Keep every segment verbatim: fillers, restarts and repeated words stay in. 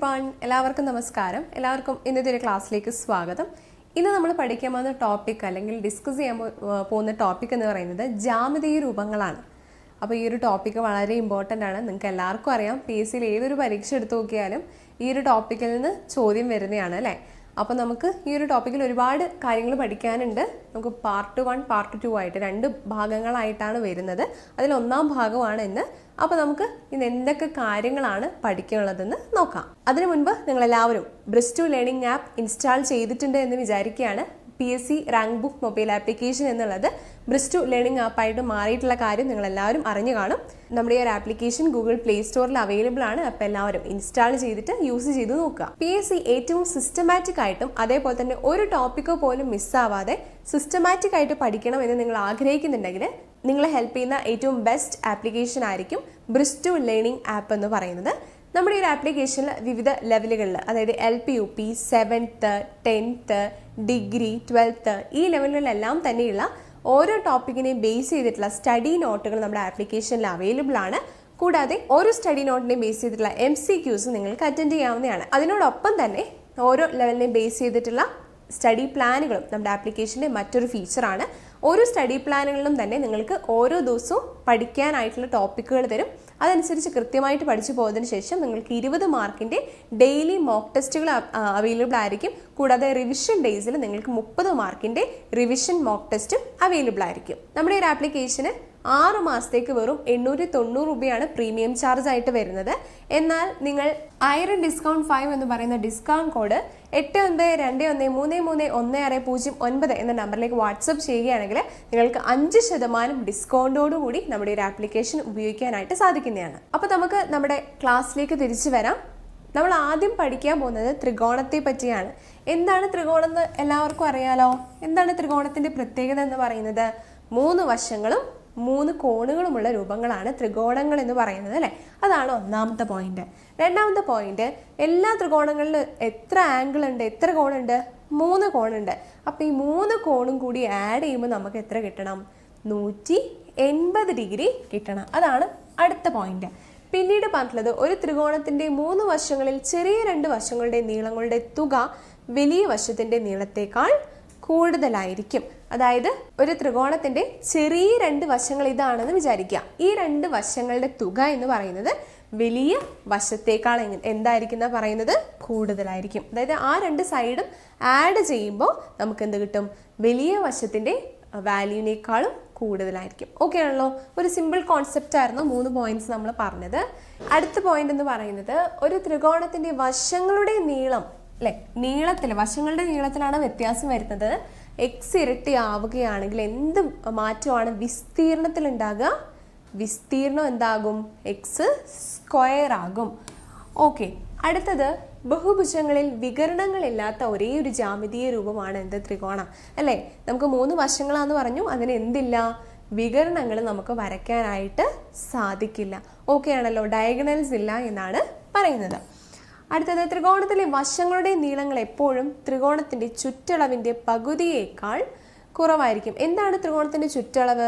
Everyone, എല്ലാവർക്കും നമസ്കാരം. എല്ലാവർക്കും ഇന്നത്തെ ഒരു ക്ലാസ്സിലേക്ക് സ്വാഗതം. ഇന്ന് നമ്മൾ പഠിക്കാൻ പോകുന്ന ടോപ്പിക് അല്ലെങ്കിൽ ഡിസ്കസ് ചെയ്യാൻ പോകുന്ന ടോപ്പിക് എന്ന് പറയുന്നത് ജ്യാമിതീയ രൂപങ്ങളാണ്. അപ്പോൾ ഈ ഒരു ടോപ്പിക്ക് വളരെ ഇമ്പോർട്ടൻ്റ് ആണ്. നിങ്ങൾക്ക് എല്ലാവർക്കും അറിയാം, പി എസ് സിയിൽ ഏതൊരു പരീക്ഷ എടുത്തു നോക്കിയാലും ഈ ഒരു ടോപ്പിക്കിൽ നിന്ന് ചോദ്യം വരുന്നതാണ് അല്ലേ. അപ്പോൾ നമുക്ക് ഈ ഒരു ടോപ്പിക്കിൽ ഒരുപാട് കാര്യങ്ങൾ പഠിക്കാനുണ്ട്. നമുക്ക് പാർട്ട് വൺ പാർട്ട് ടു ആയിട്ട് രണ്ട് ഭാഗങ്ങളായിട്ടാണ് വരുന്നത്. അതിൽ ഒന്നാം ഭാഗമാണ് ഇന്ന്. അപ്പോൾ നമുക്ക് ഇന്ന് എന്തൊക്കെ കാര്യങ്ങളാണ് പഠിക്കാനുള്ളതെന്ന് നോക്കാം. അതിനു മുൻപ് നിങ്ങളെല്ലാവരും ബ്രിസ്റ്റു ലേണിംഗ് ആപ്പ് ഇൻസ്റ്റാൾ ചെയ്തിട്ടുണ്ട് എന്ന് വിചാരിക്കുകയാണ്. P S C rank book mobile application എന്നുള്ളത് ബ്രിസ്റ്റു ലേണിംഗ് ആപ്പായിട്ട് മാറിയിട്ടുള്ള കാര്യം നിങ്ങളെല്ലാവരും അറിഞ്ഞു കാണും. നമ്മുടെ ഈ ഒരു ആപ്ലിക്കേഷൻ ഗൂഗിൾ പ്ലേ സ്റ്റോറിൽ അവൈലബിൾ ആണ്. അപ്പോൾ എല്ലാവരും ഇൻസ്റ്റാൾ ചെയ്തിട്ട് യൂസ് ചെയ്ത് നോക്കുക. പി എസ് സി ഏറ്റവും സിസ്റ്റമാറ്റിക് ആയിട്ടും അതേപോലെ തന്നെ ഒരു ടോപ്പിക്കോ പോലും മിസ്സാവാതെ സിസ്റ്റമാറ്റിക് ആയിട്ട് പഠിക്കണം എന്ന് നിങ്ങൾ ആഗ്രഹിക്കുന്നുണ്ടെങ്കിൽ നിങ്ങളെ ഹെൽപ്പ് ചെയ്യുന്ന ഏറ്റവും ബെസ്റ്റ് ആപ്ലിക്കേഷൻ ആയിരിക്കും ബ്രിസ്റ്റു ലേണിംഗ് ആപ്പ് എന്ന് പറയുന്നത്. നമ്മുടെ ഈ ഒരു ആപ്ലിക്കേഷനിൽ വിവിധ ലെവലുകളിൽ, അതായത് L P U P, seventh, tenth, degree, twelfth, ഈ ലെവലുകളിലെല്ലാം തന്നെയുള്ള ഓരോ ടോപ്പിക്കിനെയും ബേസ് ചെയ്തിട്ടുള്ള സ്റ്റഡി നോട്ടുകൾ നമ്മുടെ ആപ്ലിക്കേഷനിൽ അവൈലബിൾ ആണ്. കൂടാതെ ഓരോ സ്റ്റഡി നോട്ടിനെയും ബേസ് ചെയ്തിട്ടുള്ള എം സി ക്യൂസ് നിങ്ങൾക്ക് അറ്റൻഡ് ചെയ്യാവുന്നതാണ്. അതിനോടൊപ്പം തന്നെ ഓരോ ലെവലിനെയും ബേസ് ചെയ്തിട്ടുള്ള സ്റ്റഡി പ്ലാനുകളും നമ്മുടെ ആപ്ലിക്കേഷൻ്റെ മറ്റൊരു ഫീച്ചറാണ്. ഓരോ സ്റ്റഡി പ്ലാനുകളിലും തന്നെ നിങ്ങൾക്ക് ഓരോ ദിവസവും പഠിക്കാനായിട്ടുള്ള ടോപ്പിക്കുകൾ തരും. അതനുസരിച്ച് കൃത്യമായിട്ട് പഠിച്ചു പോയതിനു ശേഷം നിങ്ങൾക്ക് ഇരുപത് മാർക്കിൻ്റെ ഡെയിലി മോക്ക് ടെസ്റ്റുകൾ അവൈലബിൾ ആയിരിക്കും. കൂടാതെ റിവിഷൻ ഡേയ്സിൽ നിങ്ങൾക്ക് മുപ്പത് മാർക്കിൻ്റെ റിവിഷൻ മോക്ക് ടെസ്റ്റും അവൈലബിൾ ആയിരിക്കും. നമ്മുടെ ഒരു ആപ്ലിക്കേഷന് ആറ് മാസത്തേക്ക് വെറും എണ്ണൂറ്റി തൊണ്ണൂറ് രൂപയാണ് പ്രീമിയം ചാർജ് ആയിട്ട് വരുന്നത്. എന്നാൽ നിങ്ങൾ ആയിരം ഡിസ്കൗണ്ട് ഫൈവ് എന്ന് പറയുന്ന ഡിസ്കൗണ്ട് കോഡ് എട്ട് ഒൻപത് രണ്ട് ഒന്ന് മൂന്ന് മൂന്ന് ഒന്ന് ആറ് പൂജ്യം ഒൻപത് എന്ന നമ്പറിലേക്ക് വാട്സപ്പ് ചെയ്യുകയാണെങ്കിൽ നിങ്ങൾക്ക് അഞ്ച് ശതമാനം ഡിസ്കൗണ്ടോടുകൂടി നമ്മുടെ ഒരു ആപ്ലിക്കേഷൻ ഉപയോഗിക്കാനായിട്ട് സാധിക്കുന്നതാണ്. അപ്പോൾ നമുക്ക് നമ്മുടെ ക്ലാസ്സിലേക്ക് തിരിച്ചു വരാം. നമ്മൾ ആദ്യം പഠിക്കാൻ പോകുന്നത് ത്രികോണത്തെ പറ്റിയാണ്. എന്താണ് ത്രികോണം എന്ന് എല്ലാവർക്കും അറിയാലോ. എന്താണ് ത്രികോണത്തിന്റെ പ്രത്യേകത എന്ന് പറയുന്നത്? മൂന്ന് വശങ്ങളും മൂന്ന് കോണുകളുമുള്ള രൂപങ്ങളാണ് ത്രികോണങ്ങൾ എന്ന് പറയുന്നത് അല്ലേ. അതാണ് ഒന്നാമത്തെ പോയിന്റ്. രണ്ടാമത്തെ പോയിന്റ്, എല്ലാ ത്രികോണങ്ങളിലും എത്ര ആംഗിൾ ഉണ്ട്, എത്ര കോണുണ്ട്? മൂന്ന് കോണുണ്ട്. അപ്പം ഈ മൂന്ന് കോണും കൂടി ആഡ് ചെയ്യുമ്പോൾ നമുക്ക് എത്ര കിട്ടണം? നൂറ്റി എൺപത് ഡിഗ്രി കിട്ടണം. അതാണ് അടുത്ത പോയിന്റ്. പിന്നീട് പറഞ്ഞിട്ടുള്ളത്, ഒരു ത്രികോണത്തിന്റെ മൂന്ന് വശങ്ങളിൽ ചെറിയ രണ്ട് വശങ്ങളുടെ നീളങ്ങളുടെ തുക വലിയ വശത്തിന്റെ നീളത്തേക്കാൾ കൂടുതലായിരിക്കും. അതായത് ഒരു ത്രികോണത്തിന്റെ ചെറിയ രണ്ട് വശങ്ങൾ ഇതാണെന്ന് വിചാരിക്കുക. ഈ രണ്ട് വശങ്ങളുടെ തുക എന്ന് പറയുന്നത് വലിയ വശത്തേക്കാൾ എന്തായിരിക്കും എന്നാ പറയുന്നത്? കൂടുതലായിരിക്കും. അതായത് ആ രണ്ട് സൈഡും ആഡ് ചെയ്യുമ്പോൾ നമുക്ക് എന്ത് കിട്ടും? വലിയ വശത്തിന്റെ വാല്യൂവിനേക്കാളും കൂടുതലായിരിക്കും. ഓക്കെ ആണല്ലോ. ഒരു സിമ്പിൾ കോൺസെപ്റ്റ് ആയിരുന്നു മൂന്ന് പോയിന്റ്സ് നമ്മൾ പറഞ്ഞത്. അടുത്ത പോയിന്റ് എന്ന് പറയുന്നത്, ഒരു ത്രികോണത്തിന്റെ വശങ്ങളുടെ നീളം അല്ലെ, നീളത്തിൽ വശങ്ങളുടെ നീളത്തിലാണ് വ്യത്യാസം വരുന്നത്. എക്സ് ഇരട്ടി ആവുകയാണെങ്കിൽ എന്ത് മാറ്റമാണ് വിസ്തീർണത്തിൽ ഉണ്ടാകുക? വിസ്തീർണം എന്താകും? എക്സ് സ്ക്വയർ ആകും. ഓക്കെ. അടുത്തത്, ബഹുഭുജങ്ങളിൽ വികരണങ്ങളില്ലാത്ത ഒരേ ഒരു ജാമിതീയ രൂപമാണ് എന്ത്? ത്രികോണം അല്ലേ. നമുക്ക് മൂന്ന് വശങ്ങളാന്ന് പറഞ്ഞു, അതിന് എന്തില്ല? വികരണങ്ങൾ നമുക്ക് വരയ്ക്കാനായിട്ട് സാധിക്കില്ല. ഓക്കെ ആണല്ലോ. ഡയഗണൽസ് ഇല്ല എന്നാണ് പറയുന്നത്. അടുത്തത്, ത്രികോണത്തിലെ വശങ്ങളുടെ നീളങ്ങൾ എപ്പോഴും ത്രികോണത്തിന്റെ ചുറ്റളവിന്റെ പകുതിയേക്കാൾ കുറവായിരിക്കും. എന്താണ് ത്രികോണത്തിന്റെ ചുറ്റളവ്?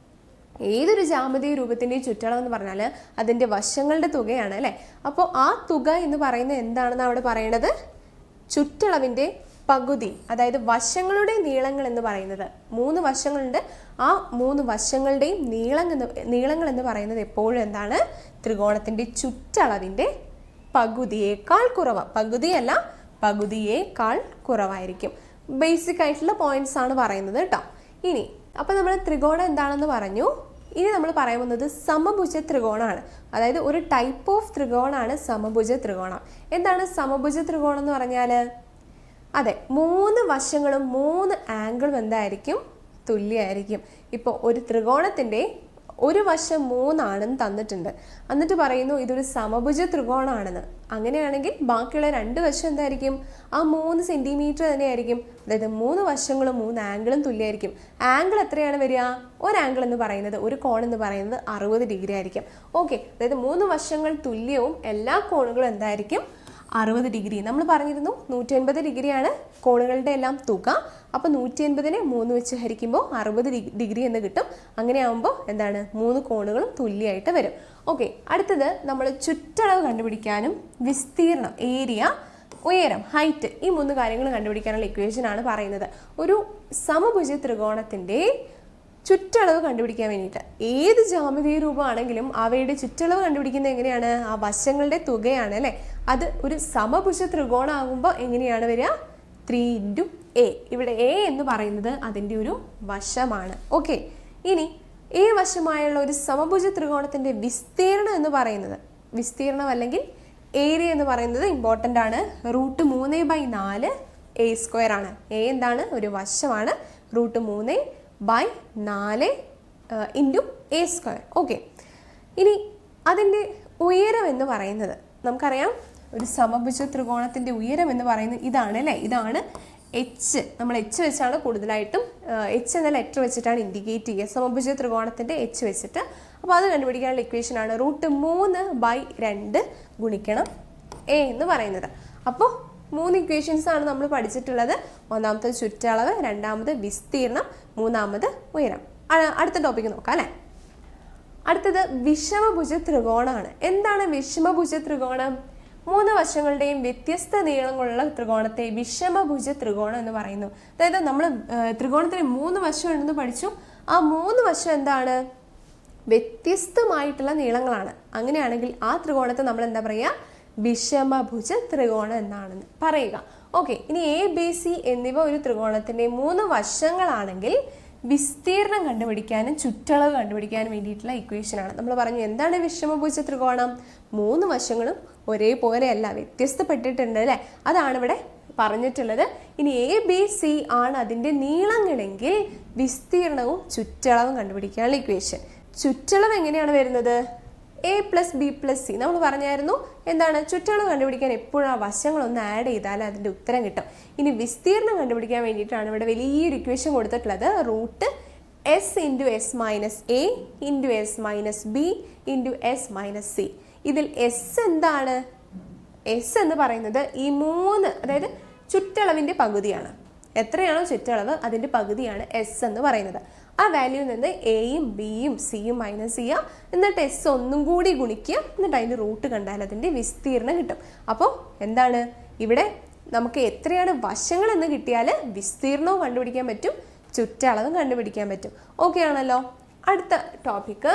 ഏതൊരു ജാമിതീയ രൂപത്തിന്റെ ചുറ്റളവ് എന്ന് പറഞ്ഞാൽ അതിന്റെ വശങ്ങളുടെ തുകയാണ് അല്ലെ. അപ്പോൾ ആ തുക എന്ന് പറയുന്നത് എന്താണെന്ന് അവിടെ പറയണത്? ചുറ്റളവിന്റെ പകുതി. അതായത് വശങ്ങളുടെ നീളങ്ങൾ എന്ന് പറയുന്നത്, മൂന്ന് വശങ്ങളുണ്ട്, ആ മൂന്ന് വശങ്ങളുടെയും നീളം എന്ന് നീളങ്ങൾ എന്ന് പറയുന്നത് എപ്പോഴും എന്താണ്? ത്രികോണത്തിന്റെ ചുറ്റളവിന്റെ പകുതിയേക്കാൾ കുറവ്. പകുതിയല്ല, പകുതിയേക്കാൾ കുറവായിരിക്കും. ബേസിക് ആയിട്ടുള്ള പോയിന്റ്സ് ആണ് പറയുന്നത് കേട്ടോ. ഇനി അപ്പൊ നമ്മൾ ത്രികോണം എന്താണെന്ന് പറഞ്ഞു. ഇനി നമ്മൾ പറയാൻ പോകുന്നത് സമഭുജ ത്രികോണമാണ്. അതായത് ഒരു ടൈപ്പ് ഓഫ് ത്രികോണാണ് സമഭുജ ത്രികോണം. എന്താണ് സമഭുജ ത്രികോണം എന്ന് പറഞ്ഞാൽ? അതെ, മൂന്ന് വശങ്ങളും മൂന്ന് ആംഗിളും എന്തായിരിക്കും? തുല്യമായിരിക്കും. ഇപ്പോൾ ഒരു ത്രികോണത്തിന്റെ ഒരു വശം മൂന്നാണെന്ന് തന്നിട്ടുണ്ട്, എന്നിട്ട് പറയുന്നു ഇതൊരു സമഭുജ ത്രികോണമാണെന്ന്. അങ്ങനെയാണെങ്കിൽ ബാക്കിയുള്ള രണ്ട് വശം എന്തായിരിക്കും? ആ മൂന്ന് സെന്റിമീറ്റർ തന്നെയായിരിക്കും. അതായത് മൂന്ന് വശങ്ങളും മൂന്ന് ആംഗിളും തുല്യമായിരിക്കും. ആംഗിൾ എത്രയാണ് വരിക? ഒരു ആംഗിൾ എന്ന് പറയുന്നത്, ഒരു കോൺ എന്ന് പറയുന്നത് അറുപത് ഡിഗ്രി ആയിരിക്കും. ഓക്കെ. അതായത് മൂന്ന് വശങ്ങൾ തുല്യവും എല്ലാ കോണുകളും എന്തായിരിക്കും? അറുപത് ഡിഗ്രി. നമ്മൾ പറഞ്ഞിരുന്നു നൂറ്റി അൻപത് ഡിഗ്രിയാണ് കോണുകളുടെ എല്ലാം തുക. അപ്പോൾ നൂറ്റി അൻപതിനെ മൂന്ന് വെച്ച് ഹരിക്കുമ്പോൾ അറുപത് ഡിഗ്രി എന്ന് കിട്ടും. അങ്ങനെ ആകുമ്പോൾ എന്താണ്, മൂന്ന് കോണുകളും തുല്യമായിട്ട് വരും. ഓക്കെ, അടുത്തത് നമ്മൾ ചുറ്റളവ് കണ്ടുപിടിക്കാനും വിസ്തീർണം, ഏരിയ, ഉയരം, ഹൈറ്റ്, ഈ മൂന്ന് കാര്യങ്ങൾ കണ്ടുപിടിക്കാനുള്ള ഇക്വേഷൻ ആണ് പറയുന്നത്. ഒരു സമഭുജ ത്രികോണത്തിൻ്റെ ചുറ്റളവ് കണ്ടുപിടിക്കാൻ വേണ്ടിയിട്ട് ഏത് ജാമിതീയ രൂപമാണെങ്കിലും അവയുടെ ചുറ്റളവ് കണ്ടുപിടിക്കുന്നത് എങ്ങനെയാണ്, ആ വശങ്ങളുടെ തുകയാണ് അല്ലേ. അത് ഒരു സമഭുജ ത്രികോണം ആകുമ്പോൾ എങ്ങനെയാണ് വരിക, ത്രീ ഇൻറ്റു എ. ഇവിടെ എ എന്ന് പറയുന്നത് അതിൻ്റെ ഒരു വശമാണ്. ഓക്കെ, ഇനി എ വശമായുള്ള ഒരു സമഭുജ ത്രികോണത്തിൻ്റെ വിസ്തീർണം എന്ന് പറയുന്നത്, വിസ്തീർണം അല്ലെങ്കിൽ ഏരിയ എന്ന് പറയുന്നത് ഇമ്പോർട്ടൻ്റ് ആണ്. റൂട്ട് മൂന്ന് ബൈ നാല് എ സ്ക്വയർ ആണ്. എ എന്താണ്, ഒരു വശമാണ്. റൂട്ട് മൂന്ന് ബൈ നാല് ഇൻറ്റു എ സ്ക്വയർ. ഓക്കെ, ഇനി അതിൻ്റെ ഉയരം എന്ന് പറയുന്നത് നമുക്കറിയാം, ഒരു സമഭുജ ത്രികോണത്തിൻ്റെ ഉയരം എന്ന് പറയുന്നത് ഇതാണ് അല്ലേ. ഇതാണ് എച്ച്. നമ്മൾ എച്ച് വെച്ചാണ് കൂടുതലായിട്ടും, എച്ച് എന്ന ലെറ്റർ വെച്ചിട്ടാണ് ഇൻഡിക്കേറ്റ് ചെയ്യുക സമഭുജ ത്രികോണത്തിൻ്റെ എച്ച് വെച്ചിട്ട്. അപ്പോൾ അത് കണ്ടുപിടിക്കാനുള്ള ഇക്വേഷനാണ് റൂട്ട് മൂന്ന് ബൈ രണ്ട് ഗുണിക്കണം എ എന്ന് പറയുന്നത്. അപ്പോൾ മൂന്ന് ഇക്വേഷൻസ് ആണ് നമ്മൾ പഠിച്ചിട്ടുള്ളത്. ഒന്നാമത്തെ ചുറ്റളവ്, രണ്ടാമത് വിസ്തീർണം, മൂന്നാമത് ഉയരം. അടുത്ത ടോപ്പിക്ക് നോക്കാം അല്ലേ. അടുത്തത് വിഷമഭുജ ത്രികോണമാണ്. എന്താണ് വിഷമഭുജ ത്രികോണം? മൂന്ന് വശങ്ങളുടെയും വ്യത്യസ്ത നീളങ്ങളുള്ള ത്രികോണത്തെ വിഷമഭുജ ത്രികോണം എന്ന് പറയുന്നു. അതായത് നമ്മൾ ത്രികോണത്തിന് മൂന്ന് വശം ഉണ്ടെന്ന് പഠിച്ചു. ആ മൂന്ന് വശം എന്താണ്, വ്യത്യസ്തമായിട്ടുള്ള നീളങ്ങളാണ്. അങ്ങനെയാണെങ്കിൽ ആ ത്രികോണത്തെ നമ്മൾ എന്താ പറയുക, വിഷമഭുജ ത്രികോണം എന്നാണെന്ന് പറയുക. ഓക്കെ, ഇനി എ ബി സി എന്നിവ ഒരു ത്രികോണത്തിന്റെ മൂന്ന് വശങ്ങളാണെങ്കിൽ വിസ്തീർണം കണ്ടുപിടിക്കാനും ചുറ്റളവ് കണ്ടുപിടിക്കാനും വേണ്ടിയിട്ടുള്ള ഇക്വേഷനാണ്. നമ്മൾ പറഞ്ഞു എന്താണ് വിഷമഭുജ ത്രികോണം, മൂന്ന് വശങ്ങളും ഒരേപോലെയല്ല, വ്യത്യസ്തപ്പെട്ടിട്ടുണ്ട് അല്ലേ. അതാണ് ഇവിടെ പറഞ്ഞിട്ടുള്ളത്. ഇനി എ ബി സി ആണ് അതിൻ്റെ നീളങ്ങളെങ്കിൽ വിസ്തീർണവും ചുറ്റളവും കണ്ടുപിടിക്കാനുള്ള ഇക്വേഷൻ. ചുറ്റളവ് എങ്ങനെയാണ് വരുന്നത്, A plus B plus C. നമ്മൾ പറഞ്ഞായിരുന്നു എന്താണ്, ചുറ്റളവ് കണ്ടുപിടിക്കാൻ എപ്പോഴും ആ വശങ്ങളൊന്ന് ആഡ് ചെയ്താൽ അതിൻ്റെ ഉത്തരം കിട്ടും. ഇനി വിസ്തീർണം കണ്ടുപിടിക്കാൻ വേണ്ടിയിട്ടാണ് ഇവിടെ വലിയൊരു ഇക്വേഷൻ കൊടുത്തിട്ടുള്ളത്. Root S into S minus A into S minus B into S minus C. ഇതിൽ എസ് എന്താണ്, എസ് എന്ന് പറയുന്നത് ഈ മൂന്ന്, അതായത് ചുറ്റളവിൻ്റെ പകുതിയാണ്. എത്രയാണോ ചുറ്റളവ് അതിൻ്റെ പകുതിയാണ് എസ് എന്ന് പറയുന്നത്. ആ വാല്യൂവിൽ നിന്ന് എയും ബിയും സിയും മൈനസ് ചെയ്യുക, എന്നിട്ട് എസ് ഒന്നും കൂടി ഗുണിക്കുക, എന്നിട്ട് അതിൻ്റെ റൂട്ട് കണ്ടാൽ അതിൻ്റെ വിസ്തീർണം കിട്ടും. അപ്പോൾ എന്താണ്, ഇവിടെ നമുക്ക് എത്രയാണ് വശങ്ങൾ എന്ന് കിട്ടിയാൽ വിസ്തീർണവും കണ്ടുപിടിക്കാൻ പറ്റും, ചുറ്റളവും കണ്ടുപിടിക്കാൻ പറ്റും. ഓക്കെ ആണല്ലോ. അടുത്ത ടോപ്പിക്ക്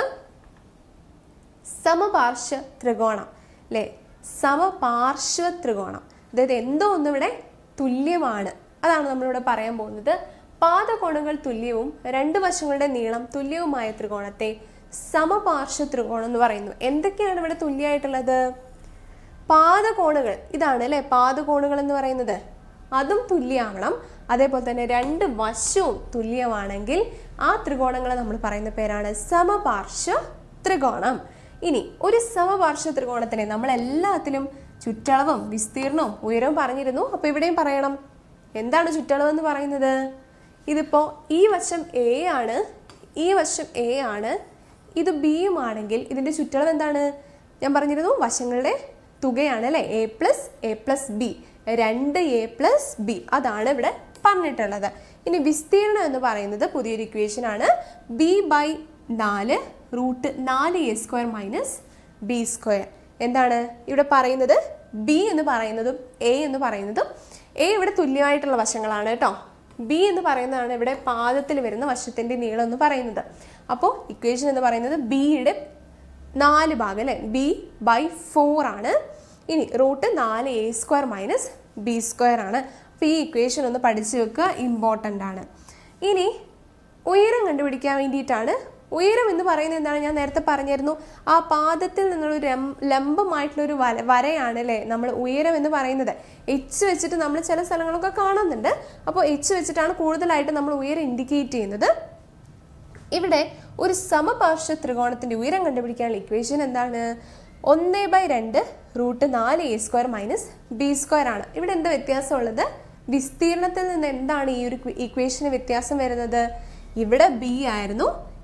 സമപാർശ്വ ത്രികോണം അല്ലേ. സമപാർശ്വ ത്രികോണം, അതായത് എന്തോ ഒന്നിവിടെ തുല്യമാണ്, അതാണ് നമ്മളിവിടെ പറയാൻ പോകുന്നത്. പാദകോണുകൾ തുല്യവും രണ്ട് വശങ്ങളുടെ നീളം തുല്യവുമായ ത്രികോണത്തെ സമപാർശ്വ ത്രികോണം എന്ന് പറയുന്നു. എന്തൊക്കെയാണ് ഇവിടെ തുല്യമായിട്ടുള്ളത്? പാദകോണുകൾ, ഇതാണ് അല്ലേ പാദകോണുകൾ എന്ന് പറയുന്നത്, അതും തുല്യമാവണം. അതേപോലെ തന്നെ രണ്ട് വശവും തുല്യമാണെങ്കിൽ ആ ത്രികോണങ്ങളെ നമ്മൾ പറയുന്ന പേരാണ് സമപാർശ്വ ത്രികോണം. ഇനി ഒരു സമപാർശ്വ ത്രികോണത്തിനെ നമ്മൾ എല്ലാത്തിലും ചുറ്റളവും വിസ്തീർണവും ഉയരവും പറഞ്ഞിരുന്നു. അപ്പോൾ ഇവിടെയും പറയണം എന്താണ് ചുറ്റളവ് എന്ന് പറയുന്നത്. ഇതിപ്പോൾ ഈ വശം എ ആണ്, ഈ വശം എ ആണ്, ഇത് ബിയും ആണെങ്കിൽ ഇതിൻ്റെ ചുറ്റളവ് എന്താണ്, ഞാൻ പറഞ്ഞിരുന്നു വശങ്ങളുടെ തുകയാണ് അല്ലേ. A plus A plus B, രണ്ട് എ പ്ലസ് ബി, അതാണ് ഇവിടെ പറഞ്ഞിട്ടുള്ളത്. ഇനി വിസ്തീർണം എന്ന് പറയുന്നത് പുതിയൊരു ഇക്വേഷൻ ആണ്. ബി ബൈ നാല് റൂട്ട് നാല് A square minus B square. എന്താണ് ഇവിടെ പറയുന്നത്, ബി എന്ന് പറയുന്നതും എ എന്ന് പറയുന്നതും, എ ഇവിടെ തുല്യമായിട്ടുള്ള വശങ്ങളാണ് കേട്ടോ. ബി എന്ന് പറയുന്നതാണ് ഇവിടെ പാദത്തിൽ വരുന്ന വശത്തിൻ്റെ നീളം എന്ന് പറയുന്നത്. അപ്പോൾ ഇക്വേഷൻ എന്ന് പറയുന്നത് ബിയുടെ നാല് ഭാഗം അല്ലേ, ബി ബൈ ഫോർ ആണ്. ഇനി റൂട്ട് നാല് A square minus B square ആണ്. അപ്പോൾ ഈ ഇക്വേഷൻ ഒന്ന് പഠിച്ചു വെക്കുക, ഇമ്പോർട്ടൻ്റ് ആണ്. ഇനി ഉയരം കണ്ടുപിടിക്കാൻ വേണ്ടിയിട്ടാണ്. ഉയരം എന്ന് പറയുന്നത് എന്താണ്, ഞാൻ നേരത്തെ പറഞ്ഞിരുന്നു ആ പാദത്തിൽ നിന്നുള്ളൊരു ലംബമായിട്ടുള്ളൊരു വര വരയാണ് അല്ലേ നമ്മൾ ഉയരം എന്ന് പറയുന്നത്. എച്ച് വെച്ചിട്ട് നമ്മൾ ചില സ്ഥലങ്ങളൊക്കെ കാണുന്നുണ്ട്. അപ്പോൾ എച്ച് വെച്ചിട്ടാണ് കൂടുതലായിട്ട് നമ്മൾ ഉയരം ഇൻഡിക്കേറ്റ് ചെയ്യുന്നത്. ഇവിടെ ഒരു സമപാർശ്വ ത്രികോണത്തിൻ്റെ ഉയരം കണ്ടുപിടിക്കാനുള്ള ഇക്വേഷൻ എന്താണ്, ഒന്ന് ബൈ രണ്ട് റൂട്ട് നാല് A square minus B square ആണ്. ഇവിടെ എന്താ വ്യത്യാസമുള്ളത്, വിസ്തീർണത്തിൽ നിന്ന് എന്താണ് ഈ ഒരു ഇക്വേഷന് വ്യത്യാസം വരുന്നത്. ഇവിടെ ബി ആയിരുന്നു,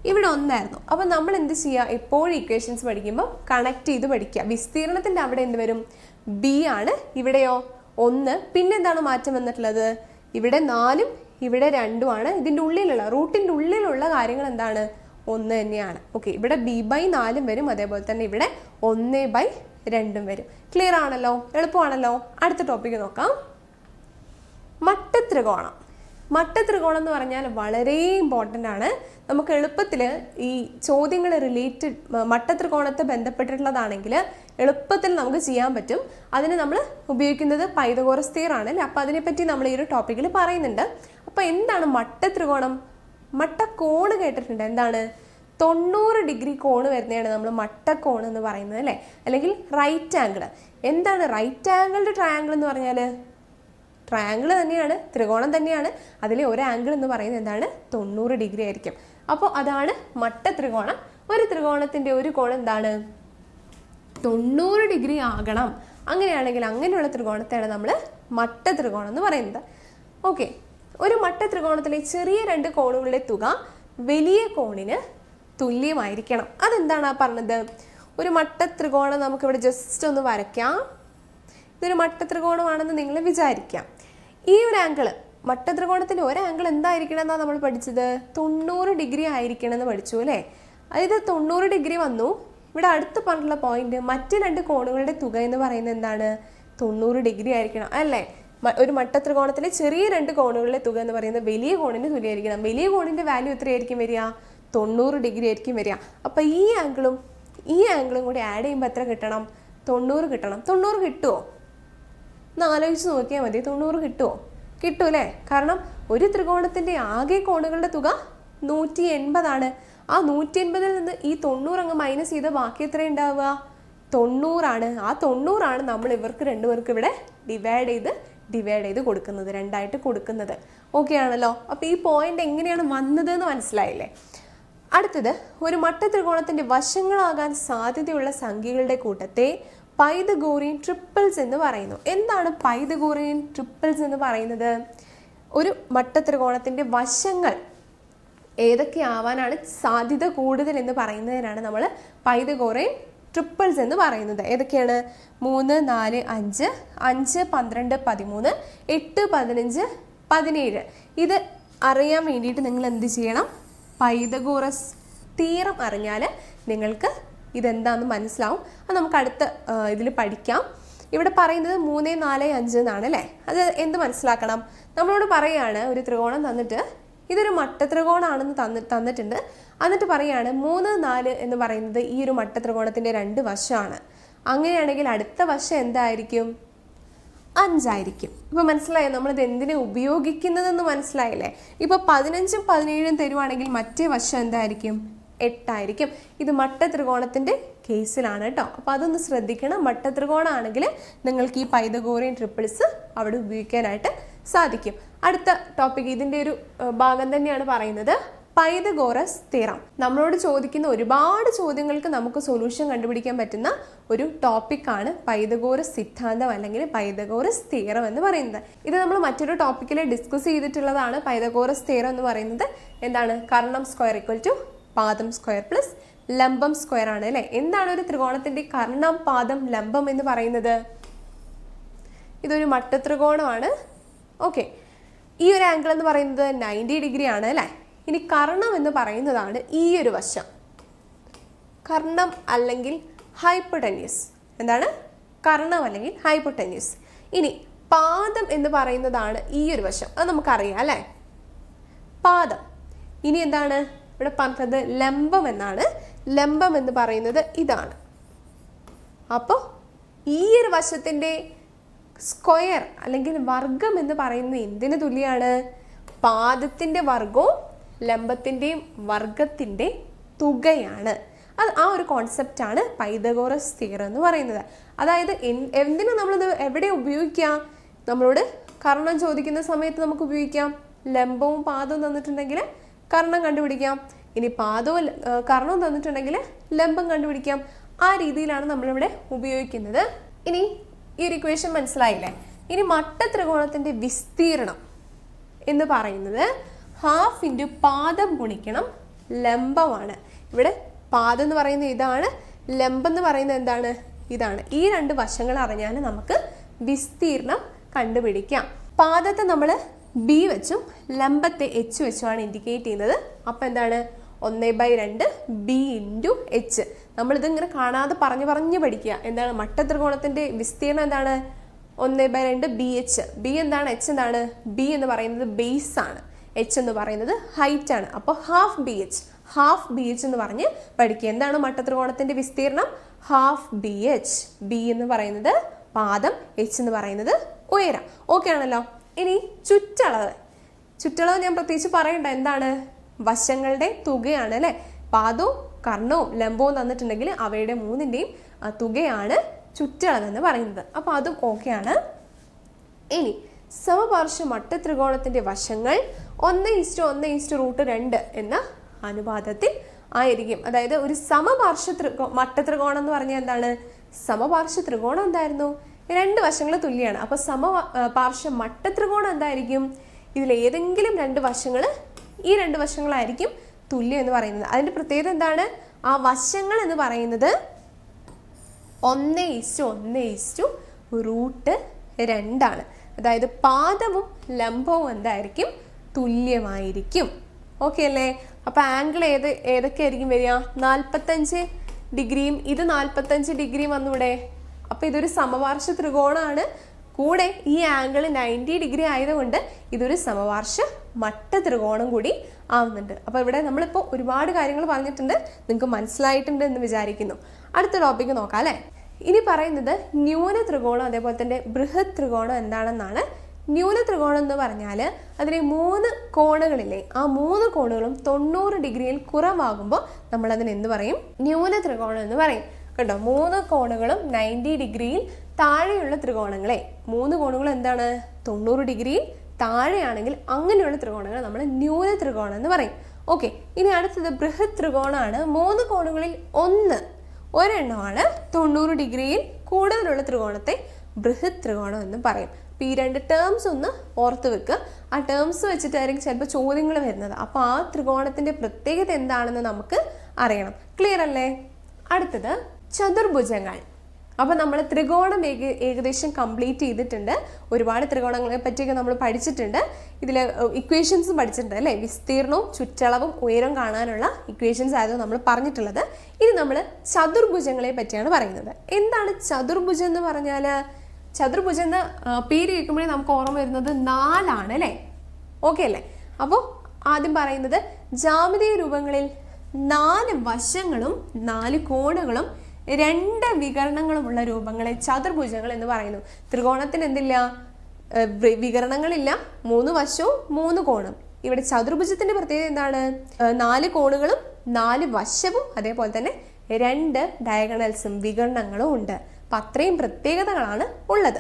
ഇവിടെ ഒന്നായിരുന്നു. അപ്പം നമ്മൾ എന്ത് ചെയ്യുക, എപ്പോഴും ഇക്വേഷൻസ് പഠിക്കുമ്പോൾ കണക്ട് ചെയ്ത് പഠിക്കുക. വിസ്തീർണത്തിൻ്റെ അവിടെ എന്ത് വരും, ബി ആണ്. ഇവിടെയോ ഒന്ന്. പിന്നെന്താണ് മാറ്റം വന്നിട്ടുള്ളത്, ഇവിടെ നാലും ഇവിടെ രണ്ടുമാണ്. ഇതിൻ്റെ ഉള്ളിലുള്ള റൂട്ടിൻ്റെ ഉള്ളിലുള്ള കാര്യങ്ങൾ എന്താണ്, ഒന്ന് തന്നെയാണ്. ഓക്കെ, ഇവിടെ ബി ബൈ നാലും വരും, അതേപോലെ തന്നെ ഇവിടെ ഒന്ന് ബൈ രണ്ടും വരും. ക്ലിയർ ആണല്ലോ, എളുപ്പമാണല്ലോ. അടുത്ത ടോപ്പിക്ക് നോക്കാം. മട്ടത്രികോണം. മട്ടത്രികോണം എന്ന് പറഞ്ഞാൽ വളരെ ഇമ്പോർട്ടൻ്റ് ആണ്. നമുക്ക് എളുപ്പത്തിൽ ഈ ചോദ്യങ്ങൾ റിലേറ്റഡ് മട്ടത്രികോണത്തെ ബന്ധപ്പെട്ടിട്ടുള്ളതാണെങ്കിൽ എളുപ്പത്തിൽ നമുക്ക് ചെയ്യാൻ പറ്റും. അതിന് നമ്മൾ ഉപയോഗിക്കുന്നത് പൈതഗോറസ് തിയറം ആണ് അല്ലേ. അപ്പോൾ അതിനെപ്പറ്റി നമ്മൾ ഈ ഒരു ടോപ്പിക്കിൽ പറയുന്നുണ്ട്. അപ്പോൾ എന്താണ് മട്ടത്രികോണം? മട്ടക്കോണ് കേട്ടിട്ടുണ്ട്. എന്താണ്, തൊണ്ണൂറ് ഡിഗ്രി കോണ് വരുന്നതാണ് നമ്മൾ മട്ടക്കോൺ എന്ന് പറയുന്നത് അല്ലേ, അല്ലെങ്കിൽ റൈറ്റ് ആംഗിൾ. എന്താണ് റൈറ്റ് ആംഗിൾഡ് ട്രയാംഗിൾ എന്ന് പറഞ്ഞാൽ? ട്രയാംഗിൾ തന്നെയാണ്, ത്രികോണം തന്നെയാണ്. അതിലെ ഒരു ആംഗിൾ എന്ന് പറയുന്നത് എന്താണ്, തൊണ്ണൂറ് ഡിഗ്രി ആയിരിക്കും. അപ്പോൾ അതാണ് മട്ടത്രികോണം. ഒരു ത്രികോണത്തിൻ്റെ ഒരു കോൺ എന്താണ്, തൊണ്ണൂറ് ഡിഗ്രി ആകണം. അങ്ങനെയാണെങ്കിൽ അങ്ങനെയുള്ള ത്രികോണത്തെയാണ് നമ്മൾ മട്ടത്രികോണം എന്ന് പറയുന്നത്. ഓക്കെ, ഒരു മട്ടത്രികോണത്തിലെ ചെറിയ രണ്ട് കോണുകളുടെ തുക വലിയ കോണിന് തുല്യമായിരിക്കണം. അതെന്താണ് ആ പറഞ്ഞത്? ഒരു മട്ടത്രികോണം നമുക്കിവിടെ ജസ്റ്റ് ഒന്ന് വരയ്ക്കാം. ഇതൊരു മട്ടത്രികോണമാണെന്ന് നിങ്ങൾ വിചാരിക്കാം. ഈ ഒരു ആംഗിള്, മട്ടത്രികോണത്തിൻ്റെ ഒരു ആംഗിൾ എന്തായിരിക്കണം എന്നാണ് നമ്മൾ പഠിച്ചത്? തൊണ്ണൂറ് ഡിഗ്രി ആയിരിക്കണം എന്ന് പഠിച്ചു അല്ലേ. അതായത് തൊണ്ണൂറ് ഡിഗ്രി വന്നു. ഇവിടെ അടുത്ത് പറഞ്ഞിട്ടുള്ള പോയിന്റ് മറ്റ് രണ്ട് കോണുകളുടെ തുക എന്ന് പറയുന്നത് എന്താണ്, തൊണ്ണൂറ് ഡിഗ്രി ആയിരിക്കണം അല്ലേ. ഒരു മട്ടത്രികോണത്തിലെ ചെറിയ രണ്ട് കോണുകളുടെ തുക എന്ന് പറയുന്നത് വലിയ കോണിന് തുല്യമായിരിക്കണം. വലിയ കോണിൻ്റെ വാല്യൂ എത്രയായിരിക്കും വരിക? തൊണ്ണൂറ് ഡിഗ്രി ആയിരിക്കും വരിക. അപ്പം ഈ ആംഗിളും ഈ ആംഗിളും കൂടി ആഡ് ചെയ്യുമ്പോൾ എത്ര കിട്ടണം? തൊണ്ണൂറ് കിട്ടണം. തൊണ്ണൂറ് കിട്ടുമോ എന്ന് ആലോചിച്ച് നോക്കിയാൽ മതി. തൊണ്ണൂറ് കിട്ടുമോ? കിട്ടും അല്ലേ. കാരണം ഒരു ത്രികോണത്തിൻ്റെ ആകെ കോണുകളുടെ തുക നൂറ്റി എൺപതാണ്. ആ നൂറ്റി എൺപതിൽ നിന്ന് ഈ തൊണ്ണൂറ് അങ്ങ് മൈനസ് ചെയ്ത് ബാക്കി എത്ര ഉണ്ടാവുക? തൊണ്ണൂറാണ്. ആ തൊണ്ണൂറാണ് നമ്മൾ ഇവർക്ക് രണ്ടുപേർക്ക് ഇവിടെ ഡിവൈഡ് ചെയ്ത് ഡിവൈഡ് ചെയ്ത് കൊടുക്കുന്നത്, രണ്ടായിട്ട് കൊടുക്കുന്നത്. ഓക്കെ ആണല്ലോ. അപ്പോൾ ഈ പോയിന്റ് എങ്ങനെയാണ് വന്നത് എന്ന് മനസ്സിലായില്ലേ. അടുത്തത്, ഒരു മട്ടത്രികോണത്തിൻ്റെ വശങ്ങളാകാൻ സാധ്യതയുള്ള സംഖ്യകളുടെ കൂട്ടത്തെ പൈതഗോറിയൻ ട്രിപ്പിൾസ് എന്ന് പറയുന്നു. എന്താണ് പൈതഗോറിയൻ ട്രിപ്പിൾസ് എന്ന് പറയുന്നത്? ഒരു മട്ടത്രികോണത്തിൻ്റെ വശങ്ങൾ ഏതൊക്കെ ആവാനാണ് സാധ്യത കൂടുതൽ എന്ന് പറയുന്നതിനാണ് നമ്മൾ പൈതഗോറിയൻ ട്രിപ്പിൾസ് എന്ന് പറയുന്നത്. ഏതൊക്കെയാണ്? മൂന്ന്, നാല്, അഞ്ച്, അഞ്ച്, പന്ത്രണ്ട്, പതിമൂന്ന്, എട്ട്, പതിനഞ്ച്, പതിനേഴ്. ഇത് അറിയാൻ വേണ്ടിയിട്ട് നിങ്ങൾ എന്ത് ചെയ്യണം? പൈതഗോറസ് തിയറം അറിഞ്ഞാൽ നിങ്ങൾക്ക് ഇതെന്താണെന്ന് മനസ്സിലാവും. അത് നമുക്ക് അടുത്ത ഇതിൽ പഠിക്കാം. ഇവിടെ പറയുന്നത് മൂന്ന്, നാല്, അഞ്ച് എന്നാണ് അല്ലേ. അത് എന്ത് മനസ്സിലാക്കണം? നമ്മളോട് പറയുകയാണ് ഒരു ത്രികോണം തന്നിട്ട് ഇതൊരു മട്ടത്രികോണാണെന്ന് തന്നി തന്നിട്ടുണ്ട് എന്നിട്ട് പറയുകയാണ് മൂന്ന്, നാല് എന്ന് പറയുന്നത് ഈ ഒരു മട്ടത്രികോണത്തിൻ്റെ രണ്ട് വശമാണ്. അങ്ങനെയാണെങ്കിൽ അടുത്ത വശം എന്തായിരിക്കും? അഞ്ചായിരിക്കും. ഇപ്പോൾ മനസ്സിലായോ നമ്മളിത് എന്തിനെ ഉപയോഗിക്കുന്നതെന്ന് മനസ്സിലായില്ലേ. ഇപ്പോൾ പതിനഞ്ചും പതിനേഴും തരുവാണെങ്കിൽ മറ്റേ വശം എന്തായിരിക്കും? എട്ടായിരിക്കും. ഇത് മട്ടത്രികോണത്തിൻ്റെ കേസിലാണ് കേട്ടോ. അപ്പോൾ അതൊന്ന് ശ്രദ്ധിക്കണം. മട്ടത്രികോണമാണെങ്കിൽ നിങ്ങൾക്ക് ഈ പൈതഗോറിയൻ ട്രിപ്പിൾസ് അവിടെ ഉപയോഗിക്കാനായിട്ട് സാധിക്കും. അടുത്ത ടോപ്പിക് ഇതിൻ്റെ ഒരു ഭാഗം തന്നെയാണ് പറയുന്നത്, പൈതഗോറസ് തിയറം. നമ്മളോട് ചോദിക്കുന്ന ഒരുപാട് ചോദ്യങ്ങൾക്ക് നമുക്ക് സൊല്യൂഷൻ കണ്ടുപിടിക്കാൻ പറ്റുന്ന ഒരു ടോപ്പിക്കാണ് പൈതഗോറസ് സിദ്ധാന്തം അല്ലെങ്കിൽ പൈതഗോറസ് തിയറം എന്ന് പറയുന്നത്. ഇത് നമ്മൾ മറ്റൊരു ടോപ്പിക്കിൽ ഡിസ്കസ് ചെയ്തിട്ടുള്ളതാണ്. പൈതഗോറസ് തിയറം എന്ന് പറയുന്നത് എന്താണ്? കർണം സ്ക്വയർ ഈക്വൽ ടു പാദം സ്ക്വയർ പ്ലസ് ലംബം സ്ക്വയർ ആണ് അല്ലേ. എന്താണ് ഒരു ത്രികോണത്തിന്റെ കർണം, പാദം, ലംബം എന്ന് പറയുന്നത്? ഇതൊരു മട്ടത്രികോണമാണ്. ഓക്കെ, ഈ ഒരു ആംഗിൾ എന്ന് പറയുന്നത് നയൻറ്റി ഡിഗ്രി ആണ് അല്ലേ. ഇനി കർണം എന്ന് പറയുന്നതാണ് ഈ ഒരു വശം. കർണം അല്ലെങ്കിൽ ഹൈപ്പോട്ടന്യൂസ്. എന്താണ്? കർണം അല്ലെങ്കിൽ ഹൈപ്പോട്ടന്യൂസ്. ഇനി പാദം എന്ന് പറയുന്നതാണ് ഈ ഒരു വശം. അത് നമുക്കറിയാം അല്ലേ, പാദം. ഇനി എന്താണ് ഇവിടെ പറഞ്ഞത്? ലംബം എന്നാണ്. ലംബം എന്ന് പറയുന്നത് ഇതാണ്. അപ്പോൾ ഈ ഒരു വശത്തിൻ്റെ സ്ക്വയർ അല്ലെങ്കിൽ വർഗം എന്ന് പറയുന്നത് എന്തിന് തുല്യമാണ്? പാദത്തിൻ്റെ വർഗവും ലംബത്തിൻ്റെയും വർഗത്തിൻ്റെ തുകയാണ്. അത് ആ ഒരു കോൺസെപ്റ്റാണ് പൈതഗോറസ് തിയറം എന്ന് പറയുന്നത്. അതായത് എന്തിനു നമ്മളിത് എവിടെ ഉപയോഗിക്കാം? നമ്മളോട് കർണം ചോദിക്കുന്ന സമയത്ത് നമുക്ക് ഉപയോഗിക്കാം. ലംബവും പാദവും തന്നിട്ടുണ്ടെങ്കിൽ കർണം കണ്ടുപിടിക്കാം. ഇനി പാദവും കർണവും തന്നിട്ടുണ്ടെങ്കിൽ ലംബം കണ്ടുപിടിക്കാം. ആ രീതിയിലാണ് നമ്മളിവിടെ ഉപയോഗിക്കുന്നത്. ഇനി ഈ ഒരു ഇക്വേഷൻ മനസ്സിലായില്ലേ. ഇനി മട്ടത്രികോണത്തിൻ്റെ വിസ്തീർണം എന്ന് പറയുന്നത് ഹാഫ് ഇൻറ്റു പാദം ഗുണിക്കണം ലംബമാണ്. ഇവിടെ പാദം എന്ന് പറയുന്നത് ഇതാണ്, ലംബം എന്ന് പറയുന്നത് എന്താണ്? ഇതാണ്. ഈ രണ്ട് വശങ്ങൾ അറിഞ്ഞാൽ നമുക്ക് വിസ്തീർണം കണ്ടുപിടിക്കാം. പാദത്തെ നമ്മൾ ബി വെച്ചും ലംബത്തെ എച്ച് വെച്ചുമാണ് ഇൻഡിക്കേറ്റ് ചെയ്യുന്നത്. അപ്പം എന്താണ്? ഒന്ന് ബൈ രണ്ട് ബി ഇൻറ്റു എച്ച്. നമ്മളിത് ഇങ്ങനെ കാണാതെ പറഞ്ഞു പറഞ്ഞ് പഠിക്കുക. എന്താണ്? മട്ടത്രികോണത്തിന്റെ വിസ്തീർണം എന്താണ്? ഒന്ന് ബൈ രണ്ട് ബി എച്ച്. ബി എന്താണ്? എച്ച് എന്താണ്? ബി എന്ന് പറയുന്നത് ബേസ് ആണ്, എച്ച് എന്ന് പറയുന്നത് ഹൈറ്റ് ആണ്. അപ്പോൾ half B H, half B H എന്ന് പറഞ്ഞ് പഠിക്കുക. എന്താണ് മട്ടത്രികോണത്തിന്റെ വിസ്തീർണം? Half B H. ബി എന്ന് പറയുന്നത് പാദം, എച്ച് എന്ന് പറയുന്നത് ഉയരം. ഓക്കെ ആണല്ലോ. ഇനി ചുറ്റളവ്. ചുറ്റളവ് ഞാൻ പ്രത്യേകിച്ച് പറയണ്ട, എന്താണ്? വശങ്ങളുടെ തുകയാണ് അല്ലെ. പാദവും കർണവും ലംബവും തന്നിട്ടുണ്ടെങ്കിൽ അവയുടെ മൂന്നിന്റെയും തുകയാണ് ചുറ്റളവ് എന്ന് പറയുന്നത്. അപ്പൊ അതും ഓക്കെയാണ്. ഇനി സമപാർശ്വ മട്ടത്രികോണത്തിന്റെ വശങ്ങൾ ഒന്ന് ഇസ്റ്റു ഒന്ന് ഇസ്റ്റു റൂട്ട് രണ്ട് എന്ന അനുപാതത്തിൽ ആയിരിക്കും. അതായത് ഒരു സമപാർശ്വ ത്രികോ മട്ടത്രികോണം എന്ന് പറഞ്ഞാൽ എന്താണ്? സമപാർശ്വ ത്രികോണം എന്തായിരുന്നു? രണ്ട് വശങ്ങൾ തുല്യമാണ്. അപ്പൊ സമ പാർശ്വ മട്ടത്രികോണം എന്തായിരിക്കും? ഇതിൽ ഏതെങ്കിലും രണ്ട് വശങ്ങൾ, ഈ രണ്ട് വശങ്ങളായിരിക്കും തുല്യം എന്ന് പറയുന്നത്. അതിന്റെ പ്രത്യേകത എന്താണ്? ആ വശങ്ങൾ എന്ന് പറയുന്നത് ഒന്ന് ഇസ്റ്റു ഒന്ന് ഇസ്റ്റു റൂട്ട് രണ്ടാണ്. അതായത് പാദവും ലംബവും എന്തായിരിക്കും? തുല്യമായിരിക്കും. ഓക്കെ അല്ലേ? അപ്പൊ ആംഗിൾ ഏത് ഏതൊക്കെ ആയിരിക്കും വരിക? നാൽപ്പത്തഞ്ച് ഡിഗ്രിയും ഇത് നാൽപ്പത്തഞ്ച് ഡിഗ്രിയും വന്നൂടെ. അപ്പൊ ഇതൊരു സമപാർശ്വ ത്രികോണമാണ്. കൂടെ ഈ ആംഗിൾ നയൻറ്റി ഡിഗ്രി ആയതുകൊണ്ട് ഇതൊരു സമപാർശ്വ മട്ട ത്രികോണം കൂടി ആവുന്നുണ്ട്. അപ്പൊ ഇവിടെ നമ്മളിപ്പോൾ ഒരുപാട് കാര്യങ്ങൾ പറഞ്ഞിട്ടുണ്ട്, നിങ്ങൾക്ക് മനസ്സിലായിട്ടുണ്ട് എന്ന് വിചാരിക്കുന്നു. അടുത്ത ടോപ്പിക്ക് നോക്കാം അല്ലെ. ഇനി പറയുന്നത് ന്യൂന ത്രികോണം അതേപോലെ തന്നെ ബൃഹത് ത്രികോണം എന്താണെന്നാണ്. ന്യൂന ത്രികോണം എന്ന് പറഞ്ഞാൽ അതിലെ മൂന്ന് കോണുകളില്ലേ, ആ മൂന്ന് കോണുകളും തൊണ്ണൂറ് ഡിഗ്രിയിൽ കുറവാകുമ്പോൾ നമ്മൾ അതിന് എന്ത് പറയും? ന്യൂന ത്രികോണം എന്ന് പറയും. കണ്ടോ, മൂന്ന് കോണുകളും നയൻറ്റി ഡിഗ്രിയിൽ താഴെയുള്ള ത്രികോണങ്ങളെ, മൂന്ന് കോണുകളും എന്താണ്? തൊണ്ണൂറ് ഡിഗ്രിയിൽ താഴെയാണെങ്കിൽ അങ്ങനെയുള്ള ത്രികോണങ്ങൾ നമ്മൾ ന്യൂന ത്രികോണം എന്ന് പറയും. ഓക്കെ. ഇനി അടുത്തത് ബൃഹത് ത്രികോണമാണ്. മൂന്ന് കോണുകളിൽ ഒന്ന് ഒരെണ്ണമാണ് തൊണ്ണൂറ് ഡിഗ്രിയിൽ കൂടുതലുള്ള ത്രികോണത്തെ ബൃഹത് ത്രികോണം എന്ന് പറയും. അപ്പം ഈ രണ്ട് ടേംസ് ഒന്ന് ഓർത്ത് വെക്കുക. ആ ടേംസ് വെച്ചിട്ടായിരിക്കും ചിലപ്പോൾ ചോദ്യങ്ങൾ വരുന്നത്. അപ്പോൾ ആ ത്രികോണത്തിന്റെ പ്രത്യേകത എന്താണെന്ന് നമുക്ക് അറിയണം. ക്ലിയർ അല്ലേ? അടുത്തത് ചതുർഭുജങ്ങൾ. അപ്പം നമ്മൾ ത്രികോണം ഏക ഏകദേശം കംപ്ലീറ്റ് ചെയ്തിട്ടുണ്ട്. ഒരുപാട് ത്രികോണങ്ങളെ പറ്റിയൊക്കെ നമ്മൾ പഠിച്ചിട്ടുണ്ട്. ഇതിൽ ഇക്വേഷൻസും പഠിച്ചിട്ടുണ്ട് അല്ലേ. വിസ്തീർണവും ചുറ്റളവും ഉയരവും കാണാനുള്ള ഇക്വേഷൻസ് ആയിരുന്നു നമ്മൾ പറഞ്ഞിട്ടുള്ളത്. ഇനി നമ്മൾ ചതുർഭുജങ്ങളെ പറ്റിയാണ് പറയുന്നത്. എന്താണ് ചതുർഭുജം എന്ന് പറഞ്ഞാൽ? ചതുർഭുജം എന്ന പേര് കേൾക്കുമ്പോഴേ നമുക്ക് ഓർമ്മ വരുന്നത് നാലാണ് അല്ലേ. ഓക്കെ അല്ലേ? അപ്പോൾ ആദ്യം പറയുന്നത് ജാമിതീയ രൂപങ്ങളിൽ നാല് വശങ്ങളും നാല് കോണുകളും രണ്ട് വികരണങ്ങളുമുള്ള രൂപങ്ങളെ ചതുർഭുജങ്ങൾ എന്ന് പറയുന്നു. ത്രികോണത്തിന് എന്തില്ല? വികരണങ്ങളില്ല, മൂന്ന് വശവും മൂന്ന് കോണും. ഇവിടെ ചതുർഭുജത്തിന്റെ പ്രത്യേകത എന്താണ്? നാല് കോണുകളും നാല് വശവും അതേപോലെ തന്നെ രണ്ട് ഡയഗണൽസും വികരണങ്ങളും ഉണ്ട്. അപ്പൊ അത്രയും പ്രത്യേകതകളാണ് ഉള്ളത്.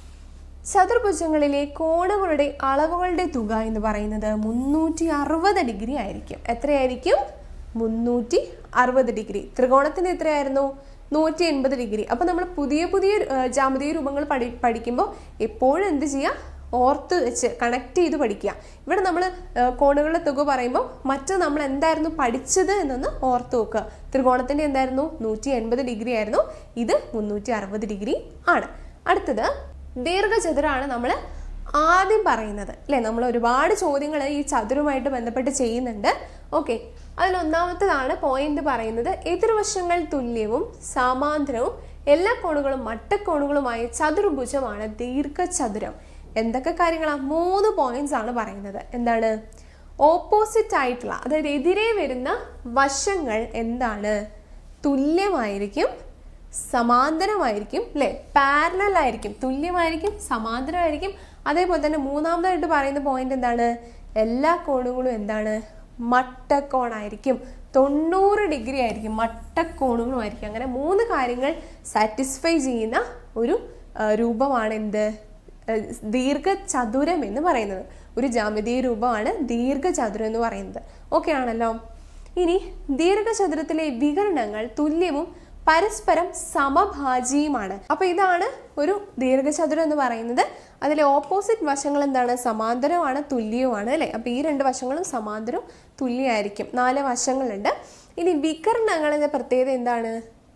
ചതുർഭുജങ്ങളിലെ കോണുകളുടെ അളവുകളുടെ തുക എന്ന് പറയുന്നത് മുന്നൂറ്റി അറുപത് ഡിഗ്രി ആയിരിക്കും. എത്രയായിരിക്കും? മുന്നൂറ്റി അറുപത് ഡിഗ്രി. ത്രികോണത്തിന് എത്രയായിരുന്നു? നൂറ്റി എൺപത് ഡിഗ്രി. അപ്പൊ നമ്മൾ പുതിയ പുതിയ ജാമിതീയ രൂപങ്ങൾ പഠി പഠിക്കുമ്പോൾ എപ്പോഴും എന്ത് ചെയ്യുക? ഓർത്ത് വെച്ച് കണക്ട് ചെയ്ത് പഠിക്കുക. ഇവിടെ നമ്മൾ കോണുകളുടെ തുക പറയുമ്പോൾ മറ്റു നമ്മൾ എന്തായിരുന്നു പഠിച്ചത് എന്നൊന്ന് ഓർത്ത് വെക്കുക. ത്രികോണത്തിന്റെ എന്തായിരുന്നു? നൂറ്റി എൺപത് ഡിഗ്രി ആയിരുന്നു. ഇത് മുന്നൂറ്റി അറുപത് ഡിഗ്രി ആണ്. അടുത്തത് ദീർഘചതുരമാണ് നമ്മൾ ആദ്യം പറയുന്നത് അല്ലെ. നമ്മൾ ഒരുപാട് ചോദ്യങ്ങൾ ഈ ചതുരവുമായിട്ട് ബന്ധപ്പെട്ട് ചെയ്യുന്നുണ്ട്. ഓക്കെ. അതിലൊന്നാമത്തേതാണ് പോയിന്റ് പറയുന്നത് എതിർവശങ്ങൾ തുല്യവും സമാന്തരവും എല്ലാ കോണുകളും മട്ടക്കോണുകളുമായ ചതുർഭുജമാണ് ദീർഘചതുരം. എന്തൊക്കെ കാര്യങ്ങളാണ്? മൂന്ന് പോയിന്റ്സ് ആണ് പറയുന്നത്. എന്താണ്? ഓപ്പോസിറ്റ് ആയിട്ടുള്ള, അതായത് എതിരെ വരുന്ന വശങ്ങൾ എന്താണ്? തുല്യമായിരിക്കും, സമാന്തരമായിരിക്കും അല്ലെ, പാരലൽ ആയിരിക്കും. തുല്യമായിരിക്കും, സമാന്തരമായിരിക്കും. അതേപോലെ തന്നെ മൂന്നാമതായിട്ട് പറയുന്ന പോയിന്റ് എന്താണ്? എല്ലാ കോണുകളും എന്താണ്? മട്ടക്കോണായിരിക്കും. തൊണ്ണൂറ് ഡിഗ്രി ആയിരിക്കും, മട്ടക്കോണുകളും ആയിരിക്കും. അങ്ങനെ മൂന്ന് കാര്യങ്ങൾ സാറ്റിസ്ഫൈ ചെയ്യുന്ന ഒരു രൂപമാണ് എന്ത്? ദീർഘചതുരം എന്ന് പറയുന്നത്. ഒരു ജാമിതീയ രൂപമാണ് ദീർഘചതുരം എന്ന് പറയുന്നത്. ഓക്കെ ആണല്ലോ. ഇനി ദീർഘചതുരത്തിലെ വികരണങ്ങൾ തുല്യവും പരസ്പരം സമഭാജിയുമാണ്. അപ്പൊ ഇതാണ് ഒരു ദീർഘചതുരം എന്ന് പറയുന്നത്. അതിലെ ഓപ്പോസിറ്റ് വശങ്ങൾ എന്താണ്? സമാന്തരമാണ്, തുല്യവുമാണ് അല്ലേ? അപ്പോൾ ഈ രണ്ട് വശങ്ങളും സമാന്തരവും തുല്യമായിരിക്കും. നാല് വശങ്ങളുണ്ട്. ഇനി വികർണങ്ങളുടെ പ്രത്യേകത എന്താണ്?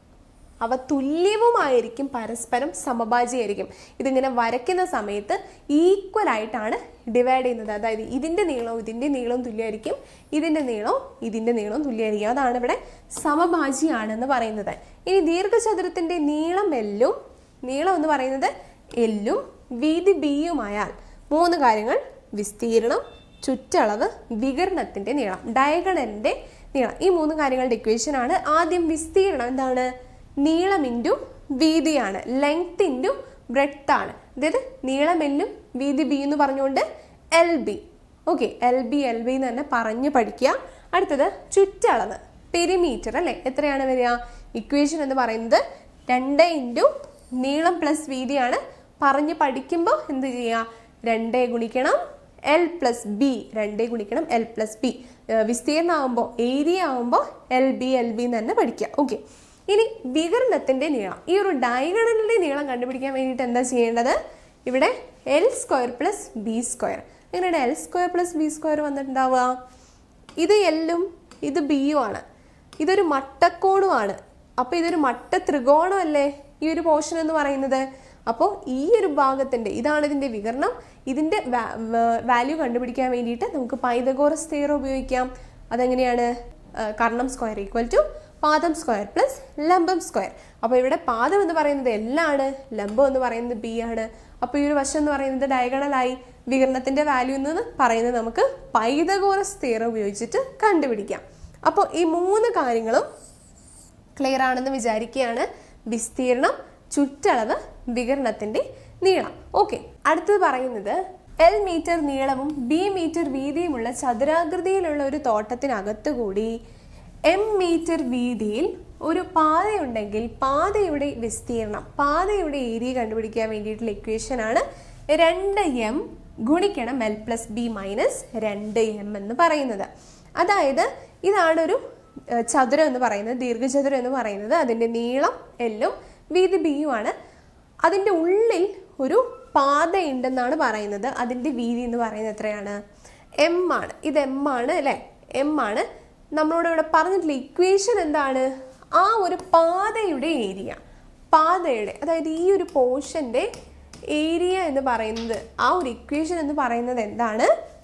അവ തുല്യവുമായിരിക്കും, പരസ്പരം സമഭാജിയായിരിക്കും. ഇതിങ്ങനെ വരയ്ക്കുന്ന സമയത്ത് ഈക്വൽ ആയിട്ടാണ് ഡിവൈഡ് ചെയ്യുന്നത്. അതായത് ഇതിൻ്റെ നീളവും ഇതിൻ്റെ നീളവും തുല്യമായിരിക്കും, ഇതിൻ്റെ നീളവും ഇതിൻ്റെ നീളവും തുല്യമായിരിക്കും. അതാണ് ഇവിടെ സമഭാജിയാണെന്ന് പറയുന്നത്. ഇനി ദീർഘചതുരത്തിൻ്റെ നീളം എല്ലും, നീളം എന്ന് പറയുന്നത് എല്ലും വീതി ബിയുമായാൽ മൂന്ന് കാര്യങ്ങൾ: വിസ്തീർണം, ചുറ്റളവ്, വികരണത്തിൻ്റെ നീളം, ഡയഗണലിൻ്റെ നീളം. ഈ മൂന്ന് കാര്യങ്ങളുടെ ഇക്വേഷൻ ആണ്. ആദ്യം വിസ്തീർണം എന്താണ്? നീളം ഇൻറ്റു വീതിയാണ്, ലെങ്ത് ഇൻറ്റു ബ്രെഡ്ത്ത് ആണ്. അതായത് നീളം എല്ലും വീതി ബി എന്ന് പറഞ്ഞുകൊണ്ട് L B. Okay, L B L B എന്ന് തന്നെ പറഞ്ഞ് പഠിക്കുക. അടുത്തത് ചുറ്റളവ്, പെരിമീറ്റർ അല്ലേ? എത്രയാണ് വരിക? ഇക്വേഷൻ എന്ന് പറയുന്നത് രണ്ട് ഇൻറ്റു നീളം പ്ലസ് വീതിയാണ്. പറഞ്ഞ് പഠിക്കുമ്പോൾ എന്ത് ചെയ്യുക? രണ്ട് ഗുണിക്കണം എൽ പ്ലസ് ബി, രണ്ട് ഗുണിക്കണം എൽ പ്ലസ് ബി. വിസ്തീർണം ആകുമ്പോൾ, ഏരിയ ആകുമ്പോൾ എൽ ബി എൽ ബി എന്ന് തന്നെ പഠിക്കുക. ഓക്കെ, ഇനി വികരണത്തിൻ്റെ നീളം, ഈ ഒരു ഡയഗണലിൻ്റെ നീളം കണ്ടുപിടിക്കാൻ വേണ്ടിയിട്ട് എന്താ ചെയ്യേണ്ടത്? ഇവിടെ L square plus B square. എങ്ങനെയാണ് L square plus B square വന്നിട്ടുണ്ടാവുക? ഇത് എല്ലും ഇത് ബിയും ആണ്, ഇതൊരു മട്ടക്കോണുമാണ്. അപ്പോൾ ഇതൊരു മട്ട ത്രികോണമല്ലേ ഈ ഒരു പോർഷൻ എന്ന് പറയുന്നത്? അപ്പോൾ ഈ ഒരു ഭാഗത്തിൻ്റെ, ഇതാണ് ഇതിൻ്റെ വികരണം. ഇതിൻ്റെ വാല്യൂ കണ്ടുപിടിക്കാൻ വേണ്ടിയിട്ട് നമുക്ക് പൈതഗോറസ് തിയറം ഉപയോഗിക്കാം. അതെങ്ങനെയാണ്? കർണം സ്ക്വയർ ഈക്വൽ ടു പാദം സ്ക്വയർ പ്ലസ് ലംബം സ്ക്വയർ. അപ്പോൾ ഇവിടെ പാദം എന്ന് പറയുന്നത് എല്ലാണ്, ലംബം എന്ന് പറയുന്നത് ബി ആണ്. അപ്പോൾ ഈ ഒരു വശം എന്ന് പറയുന്നത് ഡയഗണലായി. വികരണത്തിൻ്റെ വാല്യൂ എന്ന് പറയുന്നത് നമുക്ക് പൈതഗോറസ് തിയറം ഉപയോഗിച്ചിട്ട് കണ്ടുപിടിക്കാം. അപ്പോൾ ഈ മൂന്ന് കാര്യങ്ങളും ക്ലിയർ ആണെന്ന് വിചാരിക്കുകയാണ്. വിസ്തീർണം, ചുറ്റളവ്, വികരണത്തിൻ്റെ നീളം. ഓക്കെ, അടുത്തത് പറയുന്നത് എൽ മീറ്റർ നീളവും ബി മീറ്റർ വീതിയുമുള്ള ചതുരാകൃതിയിലുള്ള ഒരു തോട്ടത്തിനകത്തു കൂടി എം മീറ്റർ വീതിയിൽ ഒരു പാതയുണ്ടെങ്കിൽ പാതയുടെ വിസ്തീർണം, പാതയുടെ ഏരിയ കണ്ടുപിടിക്കാൻ വേണ്ടിയിട്ടുള്ള ഇക്വേഷൻ ആണ് രണ്ട് എം ഗുണിക്കണം എൽ പ്ലസ് ബി മൈനസ് രണ്ട് എം എന്ന് പറയുന്നത്. അതായത് ഇതാണ് ഒരു ചതുരം എന്ന് പറയുന്നത്, ദീർഘചതുരം എന്ന് പറയുന്നത്. അതിൻ്റെ നീളം എല്ലും വീതി ബിയുമാണ്. അതിൻ്റെ ഉള്ളിൽ ഒരു പാതയുണ്ടെന്നാണ് പറയുന്നത്. അതിൻ്റെ വീതി എന്ന് പറയുന്നത് എത്രയാണ്? എം ആണ്. ഇത് എം ആണ് അല്ലേ? എം ആണ്. നമ്മളോട് ഇവിടെ പറഞ്ഞിട്ടുള്ള ഇക്വേഷൻ എന്താണ്? ആ ഒരു പാതയുടെ ഏരിയ, പാതയുടെ അതായത് ഈ ഒരു പോർഷൻ്റെ ഏരിയ എന്ന് പറയുന്നത്, ആ ഒരു ഇക്വേഷൻ എന്ന് പറയുന്നത് എന്താണ്?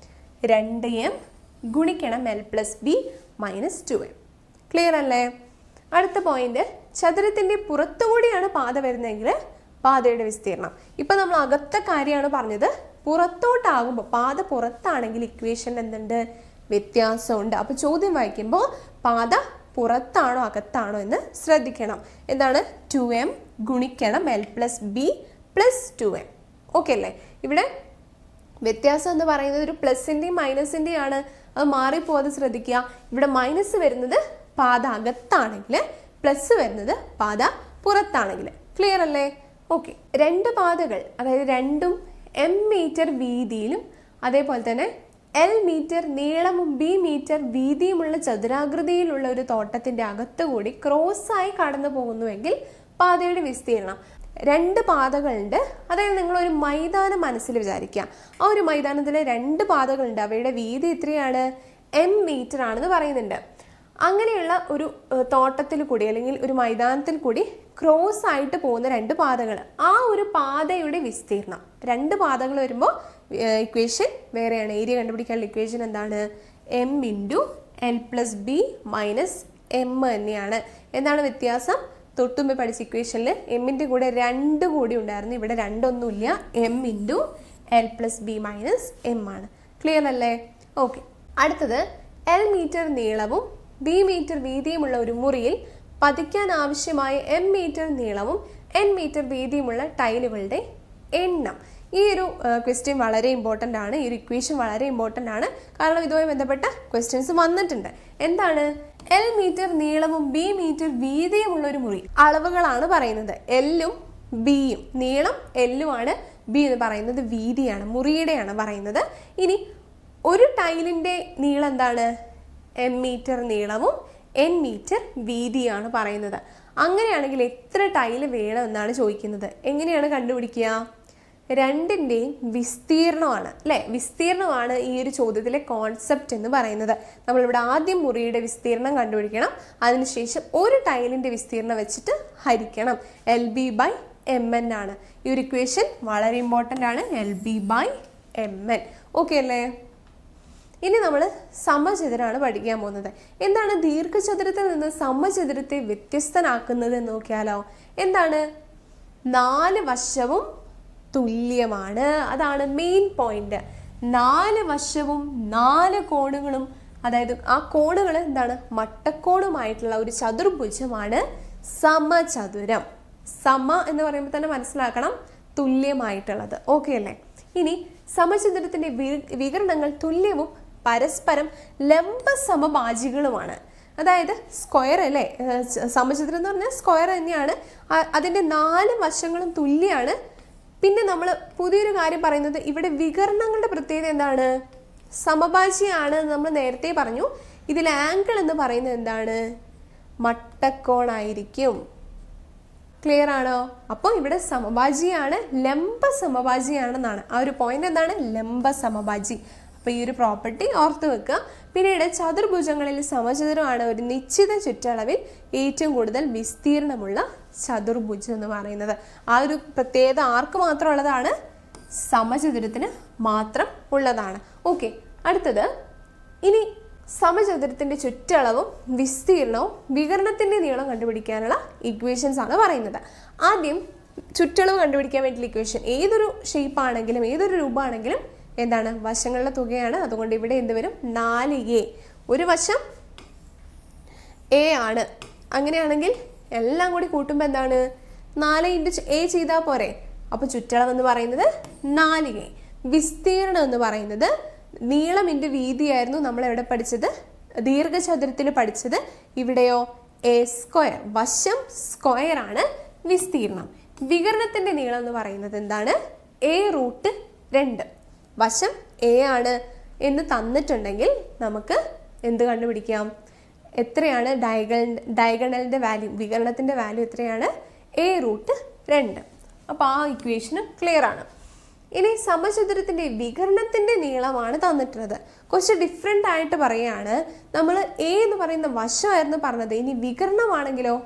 രണ്ട് എം ഗുണിക്കണം L plus B minus two M. Clear അല്ലേ? അടുത്ത പോയിന്റ്, ചതുരത്തിൻ്റെ പുറത്തുകൂടിയാണ് പാത വരുന്നതെങ്കിൽ പാതയുടെ വിസ്തീർണം. ഇപ്പം നമ്മൾ അകത്തെ കാര്യമാണ് പറഞ്ഞത്. പുറത്തോട്ടാകുമ്പോൾ, പാത പുറത്താണെങ്കിൽ ഇക്വേഷൻ എന്തുണ്ട്? വ്യത്യാസമുണ്ട്. അപ്പോൾ ചോദ്യം വായിക്കുമ്പോൾ പാത പുറത്താണോ അകത്താണോ എന്ന് ശ്രദ്ധിക്കണം. എന്താണ്? ടു എം ഗുണിക്കണം L plus B plus two M. Okay അല്ലേ? ഇവിടെ വ്യത്യാസം എന്ന് പറയുന്നത് ഒരു പ്ലസിൻ്റെയും മൈനസിൻ്റെയും ആണ്. അത് മാറിപ്പോകാതെ ശ്രദ്ധിക്കുക. ഇവിടെ മൈനസ് വരുന്നത് പാത അകത്താണെങ്കിൽ, പ്ലസ് വരുന്നത് പാത പുറത്താണെങ്കിൽ. ക്ലിയർ അല്ലേ? ഓക്കെ, രണ്ട് പാതകൾ, അതായത് രണ്ടും എം മീറ്റർ വീതിയിലും അതേപോലെ തന്നെ എൽ മീറ്റർ നീളവും ബി മീറ്റർ വീതിയുമുള്ള ചതുരാകൃതിയിലുള്ള ഒരു തോട്ടത്തിൻ്റെ അകത്തുകൂടി ക്രോസായി കടന്നു പോകുന്നുവെങ്കിൽ പാതയുടെ വിസ്തീർണം. രണ്ട് പാതകളുണ്ട്. അതായത് നിങ്ങളൊരു മൈതാനം മനസ്സിൽ വിചാരിക്കുക. ആ ഒരു മൈതാനത്തിൽ രണ്ട് പാതകളുണ്ട്. അവയുടെ വീതി എത്രയാണ്? എം മീറ്റർ ആണെന്ന് പറയുന്നുണ്ട്. അങ്ങനെയുള്ള ഒരു തോട്ടത്തിൽ കൂടി അല്ലെങ്കിൽ ഒരു മൈതാനത്തിൽ കൂടി ക്രോസ് ആയിട്ട് പോകുന്ന രണ്ട് പാതകൾ, ആ ഒരു പാതയുടെ വിസ്തീർണം. രണ്ട് പാതകൾ വരുമ്പോൾ ഇക്വേഷൻ വേറെയാണ്. ഏരിയ കണ്ടുപിടിക്കാനുള്ള ഇക്വേഷൻ എന്താണ്? M into L plus B minus M തന്നെയാണ്. എന്താണ് വ്യത്യാസം? തൊട്ടുമ്പ് പഠിച്ച ഇക്വേഷനിൽ എമ്മിൻ്റെ കൂടെ രണ്ട് കൂടി ഉണ്ടായിരുന്നു. ഇവിടെ രണ്ടൊന്നുമില്ല. M into L plus B minus M ആണ്. ക്ലിയർ അല്ലേ? ഓക്കെ, അടുത്തത് എൽ മീറ്റർ നീളവും ബി മീറ്റർ വീതിയുമുള്ള ഒരു മുറിയിൽ പതിക്കാൻ ആവശ്യമായ എം മീറ്റർ നീളവും എൻ മീറ്റർ വീതിയുമുള്ള ടൈലുകളുടെ എണ്ണം. ഈ ഒരു ക്വസ്റ്റ്യൻ വളരെ ഇമ്പോർട്ടൻ്റ് ആണ്. ഈ ഒരു ഇക്വേഷൻ വളരെ ഇമ്പോർട്ടൻ്റ് ആണ്. കാരണം ഇതുമായി ബന്ധപ്പെട്ട ക്വസ്റ്റ്യൻസ് വന്നിട്ടുണ്ട്. എന്താണ്? എൽ മീറ്റർ നീളവും ബി മീറ്റർ വീതിയുമുള്ള ഒരു മുറി. അളവുകളാണ് പറയുന്നത്. എല്ലും ബിയും, നീളം എല്ലും ആണ്, ബി എന്ന് പറയുന്നത് വീതിയാണ്, മുറിയുടെയാണ് പറയുന്നത്. ഇനി ഒരു ടൈലിൻ്റെ നീളം എന്താണ്? എം മീറ്റർ നീളവും എൻ മീറ്റർ വീതിയാണ് പറയുന്നത്. അങ്ങനെയാണെങ്കിൽ എത്ര ടൈല് വേണം എന്നാണ് ചോദിക്കുന്നത്. എങ്ങനെയാണ് കണ്ടുപിടിക്കുക? രണ്ടിൻ്റെയും വിസ്തീർണമാണ് അല്ലേ. വിസ്തീർണമാണ് ഈ ഒരു ചോദ്യത്തിലെ കോൺസെപ്റ്റ് എന്ന് പറയുന്നത്. നമ്മളിവിടെ ആദ്യം മുറിയുടെ വിസ്തീർണം കണ്ടുപിടിക്കണം, അതിനുശേഷം ഒരു ടൈലിൻ്റെ വിസ്തീർണം വെച്ചിട്ട് ഹരിക്കണം. L B by M N ആണ് ഈ ഒരു ഇക്വേഷൻ, വളരെ ഇമ്പോർട്ടൻ്റ് ആണ്. L B by M N. Okay അല്ലേ. ഇനി നമ്മൾ സമചതുരമാണ് പഠിക്കാൻ പോകുന്നത്. എന്താണ് ദീർഘചതുരത്തിൽ നിന്ന് സമചതുരത്തെ വ്യത്യസ്തനാക്കുന്നത് എന്ന് നോക്കിയാലോ. എന്താണ്? നാല് വശവും തുല്യമാണ്. അതാണ് മെയിൻ പോയിന്റ്. നാല് വശവും നാല് കോണുകളും, അതായത് ആ കോണുകൾ എന്താണ്, മട്ടക്കോണുമായിട്ടുള്ള ഒരു ചതുർഭുജമാണ് സമചതുരം. സമ എന്ന് പറയുമ്പോൾ തന്നെ മനസ്സിലാക്കണം, തുല്യമായിട്ടുള്ളത്. ഓക്കെ അല്ലേ. ഇനി സമചതുരത്തിന്റെ വികരണങ്ങൾ തുല്യവും പരസ്പരം ലംബ സമഭാജികളുമാണ്. അതായത് സ്ക്വയർ അല്ലേ, സമചതുരം എന്ന് പറഞ്ഞാൽ സ്ക്വയർ തന്നെയാണ്. അതിൻ്റെ നാല് വശങ്ങളും തുല്യമാണ്. പിന്നെ നമ്മൾ പുതിയൊരു കാര്യം പറയുന്നത്, ഇവിടെ വികരണങ്ങളുടെ പ്രത്യേകത എന്താണ്, സമഭാജിയാണ്. നമ്മൾ നേരത്തെ പറഞ്ഞു. ഇതിൽ ആംഗിൾ എന്ന് പറയുന്നത് എന്താണ്, മട്ടക്കോണായിരിക്കും. ക്ലിയർ ആണോ? അപ്പോൾ ഇവിടെ സമഭാജിയാണ്, ലംബ സമഭാജിയാണെന്നാണ് ആ ഒരു പോയിന്റ്. എന്താണ്? ലംബ സമഭാജി. അപ്പോൾ ഈ ഒരു പ്രോപ്പർട്ടി ഓർത്ത് വെക്കുക. പിന്നീട് ചതുർഭുജങ്ങളിൽ സമചതുരമാണ് ഒരു നിശ്ചിത ചുറ്റളവിൽ ഏറ്റവും കൂടുതൽ വിസ്തീർണമുള്ള ചതുർഭുജം എന്ന് പറയുന്നത്. ആ ഒരു പ്രത്യേകത ആർക്ക് മാത്രമുള്ളതാണ്? സമചതുരത്തിന് മാത്രം ഉള്ളതാണ്. ഓക്കെ, അടുത്തത് ഇനി സമചതുരത്തിന്റെ ചുറ്റളവും വിസ്തീർണവും വികരണത്തിന്റെ നീളം കണ്ടുപിടിക്കാനുള്ള ഇക്വേഷൻസ് ആണ് പറയുന്നത്. ആദ്യം ചുറ്റളവ് കണ്ടുപിടിക്കാൻ വേണ്ടിയുള്ള ഇക്വേഷൻ, ഏതൊരു ഷേപ്പ് ആണെങ്കിലും ഏതൊരു രൂപമാണെങ്കിലും എന്താണ്, വശങ്ങളുടെ തുകയാണ്. അതുകൊണ്ട് ഇവിടെ എന്ത് വരും, നാല് എ. ഒരു വശം എ ആണ്. അങ്ങനെയാണെങ്കിൽ എല്ലാം കൂടി കൂട്ടുമ്പോൾ എന്താണ്, നാല് ഇൻറ്റു എ ചെയ്താൽ പോരെ. അപ്പോൾ ചുറ്റളവ് എന്ന് പറയുന്നത് നാല് എ. വിസ്തീർണം എന്ന് പറയുന്നത് നീളം ഇൻറ്റു വീതിയായിരുന്നു നമ്മൾ എവിടെ പഠിച്ചത്, ദീർഘചതുരത്തിൽ പഠിച്ചത്. ഇവിടെയോ എ സ്ക്വയർ, വശം സ്ക്വയർ ആണ് വിസ്തീർണം. വികരണത്തിന്റെ നീളം എന്ന് പറയുന്നത് എന്താണ്, എ റൂട്ട് രണ്ട്. വശം എ ആണ് എന്ന് തന്നിട്ടുണ്ടെങ്കിൽ നമുക്ക് എന്ത് കണ്ടുപിടിക്കാം, എത്രയാണ് ഡയഗൺ ഡയഗണലിന്റെ വാല്യൂ, വികരണത്തിന്റെ വാല്യൂ എത്രയാണ്, എ റൂട്ട് രണ്ട്. അപ്പോൾ ആ ഇക്വേഷന് ക്ലിയർ ആണ്. ഇനി സമചതുരത്തിന്റെ വികരണത്തിന്റെ നീളമാണ് തന്നിട്ടുള്ളത്. കുറച്ച് ഡിഫറെൻ്റ് ആയിട്ട് പറയുകയാണ്. നമ്മൾ എ എന്ന് പറയുന്ന വശമായിരുന്നു പറഞ്ഞത്. ഇനി വികരണമാണെങ്കിലോ,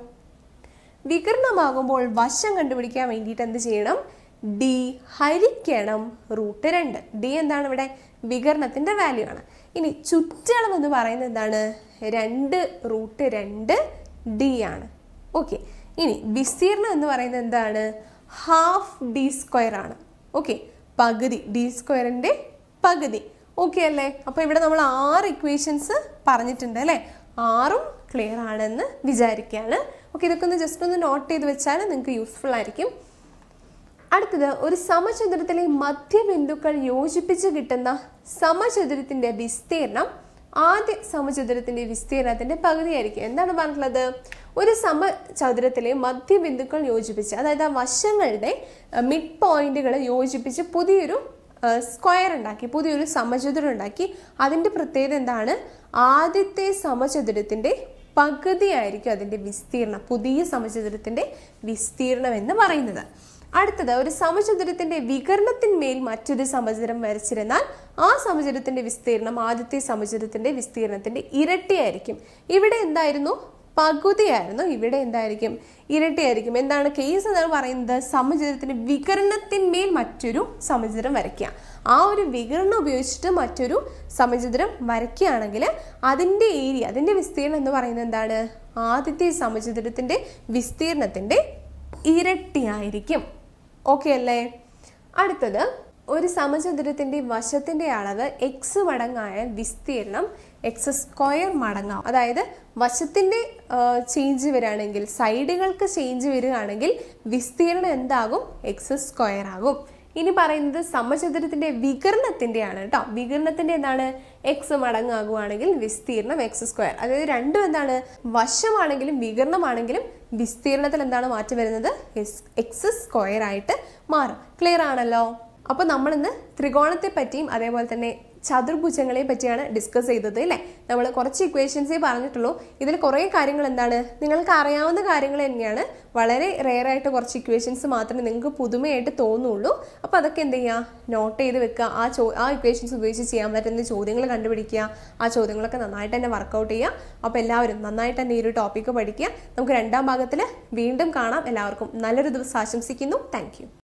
വികരണമാകുമ്പോൾ വശം കണ്ടുപിടിക്കാൻ വേണ്ടിയിട്ട് എന്ത് ചെയ്യണം, ഡി ഹരിക്കണം റൂട്ട് രണ്ട്. ഡി എന്താണ് ഇവിടെ, വികരണത്തിന്റെ വാല്യൂ ആണ്. ഇനി ചുറ്റളവ് എന്ന് പറയുന്നത് എന്താണ്, രണ്ട് റൂട്ട് രണ്ട് ഡി ആണ്. ഓക്കെ, ഇനി വിസ്തീർണം എന്ന് പറയുന്നത് എന്താണ്, ഹാഫ് ഡി സ്ക്വയർ ആണ്. ഓക്കെ, പകുതി, ഡി സ്ക്വയറിന്റെ പകുതി. ഓക്കെ അല്ലേ. അപ്പോൾ ഇവിടെ നമ്മൾ ആറ് ഇക്വേഷൻസ് പറഞ്ഞിട്ടുണ്ട് അല്ലേ. ആറും ക്ലിയർ ആണെന്ന് വിചാരിക്കുകയാണ്. ഓക്കെ, ഇതൊക്കെ ഒന്ന് ജസ്റ്റ് ഒന്ന് നോട്ട് ചെയ്ത് വെച്ചാൽ നിങ്ങൾക്ക് യൂസ്ഫുൾ ആയിരിക്കും. അടുത്തത്, ഒരു സമചതുരത്തിലെ മധ്യബിന്ദുക്കൾ യോജിപ്പിച്ച് കിട്ടുന്ന സമചതുരത്തിന്റെ വിസ്തീർണം ആദ്യ സമചതുരത്തിന്റെ വിസ്തീർണത്തിന്റെ പകുതിയായിരിക്കും. എന്താണ് പറഞ്ഞിട്ടുള്ളത്, ഒരു സമചതുരത്തിലെ മധ്യബിന്ദുക്കൾ യോജിപ്പിച്ച്, അതായത് ആ വശങ്ങളുടെ മിഡ് പോയിന്റുകൾ യോജിപ്പിച്ച് പുതിയൊരു സ്ക്വയർ ഉണ്ടാക്കി, പുതിയൊരു സമചതുരം ഉണ്ടാക്കി. അതിൻ്റെ പ്രത്യേകത എന്താണ്, ആദ്യത്തെ സമചതുരത്തിന്റെ പകുതിയായിരിക്കും അതിൻ്റെ വിസ്തീർണം, പുതിയ സമചതുരത്തിന്റെ വിസ്തീർണം എന്ന് പറയുന്നത്. അടുത്തത്, ഒരു സമചതുരത്തിന്റെ വികരണത്തിന്മേൽ മറ്റൊരു സമചതുരം വരച്ചിരുന്നാൽ ആ സമചതുരത്തിന്റെ വിസ്തീർണം ആദ്യത്തെ സമചതുരത്തിന്റെ വിസ്തീർണത്തിന്റെ ഇരട്ടിയായിരിക്കും. ഇവിടെ എന്തായിരുന്നു, പകുതിയായിരുന്നു. ഇവിടെ എന്തായിരിക്കും, ഇരട്ടിയായിരിക്കും. എന്താണ് കേസ് എന്നാണ് പറയുന്നത്, സമചതുരത്തിന്റെ വികരണത്തിന്മേൽ മറ്റൊരു സമചതുരം വരയ്ക്കുക. ആ ഒരു വികരണം ഉപയോഗിച്ചിട്ട് മറ്റൊരു സമചതുരം വരയ്ക്കുകയാണെങ്കിൽ അതിൻ്റെ ഏരിയ, അതിൻ്റെ വിസ്തീർണം എന്ന് പറയുന്നത് എന്താണ്, ആദ്യത്തെ സമചതുരത്തിന്റെ വിസ്തീർണത്തിന്റെ ഇരട്ടിയായിരിക്കും. ഓക്കെ അല്ലേ. അടുത്തത്, ഒരു സമചതുരത്തിന്റെ വശത്തിന്റെ അളവ് എക്സ് മടങ്ങായ വിസ്തീർണം എക്സ് സ്ക്വയർ മടങ്ങാവും. അതായത് വശത്തിന്റെ ചേഞ്ച് വരികയാണെങ്കിൽ, സൈഡുകൾക്ക് ചേഞ്ച് വരികയാണെങ്കിൽ വിസ്തീർണം എന്താകും, എക്സ് സ്ക്വയർ ആകും. ഇനി പറയുന്നത് സമചതുരത്തിന്റെ വികരണത്തിന്റെ ആണ് കേട്ടോ. വികരണത്തിന്റെ എന്താണ്, എക്സ് മടങ്ങാകുവാണെങ്കിൽ വിസ്തീർണം എക്സ് സ്ക്വയർ. അതായത് രണ്ടും എന്താണ്, വശമാണെങ്കിലും വികരണമാണെങ്കിലും വിസ്തീർണത്തിൽ എന്താണ് മാറ്റം വരുന്നത്, എക്സ് സ്ക്വയർ ആയിട്ട് മാറും. ക്ലിയർ ആണല്ലോ. അപ്പോൾ നമ്മളിന്ന് ത്രികോണത്തെ പറ്റിയും അതേപോലെ തന്നെ ചതുർഭുജങ്ങളെ പറ്റിയാണ് ഡിസ്കസ് ചെയ്തത് അല്ലേ. നമ്മൾ കുറച്ച് ഇക്വേഷൻസേ പറഞ്ഞിട്ടുള്ളൂ. ഇതിൽ കുറേ കാര്യങ്ങൾ എന്താണ് നിങ്ങൾക്ക് അറിയാവുന്ന കാര്യങ്ങൾ തന്നെയാണ്. വളരെ റെയർ ആയിട്ട് കുറച്ച് ഇക്വേഷൻസ് മാത്രമേ നിങ്ങൾക്ക് പുതുമയായിട്ട് തോന്നുള്ളൂ. അപ്പോൾ അതൊക്കെ എന്ത് ചെയ്യുക, നോട്ട് ചെയ്ത് വെക്കുക. ആ ചോ ആ ഇക്വേഷൻസ് ഉപയോഗിച്ച് ചെയ്യാൻ പറ്റുന്ന ചോദ്യങ്ങൾ കണ്ടുപിടിക്കുക. ആ ചോദ്യങ്ങളൊക്കെ നന്നായിട്ട് തന്നെ വർക്കൗട്ട് ചെയ്യുക. അപ്പോൾ എല്ലാവരും നന്നായിട്ട് തന്നെ ഈ ഒരു ടോപ്പിക്ക് പഠിക്കുക. നമുക്ക് രണ്ടാം ഭാഗത്തിൽ വീണ്ടും കാണാം. എല്ലാവർക്കും നല്ലൊരു ദിവസം ആശംസിക്കുന്നു. Thank U.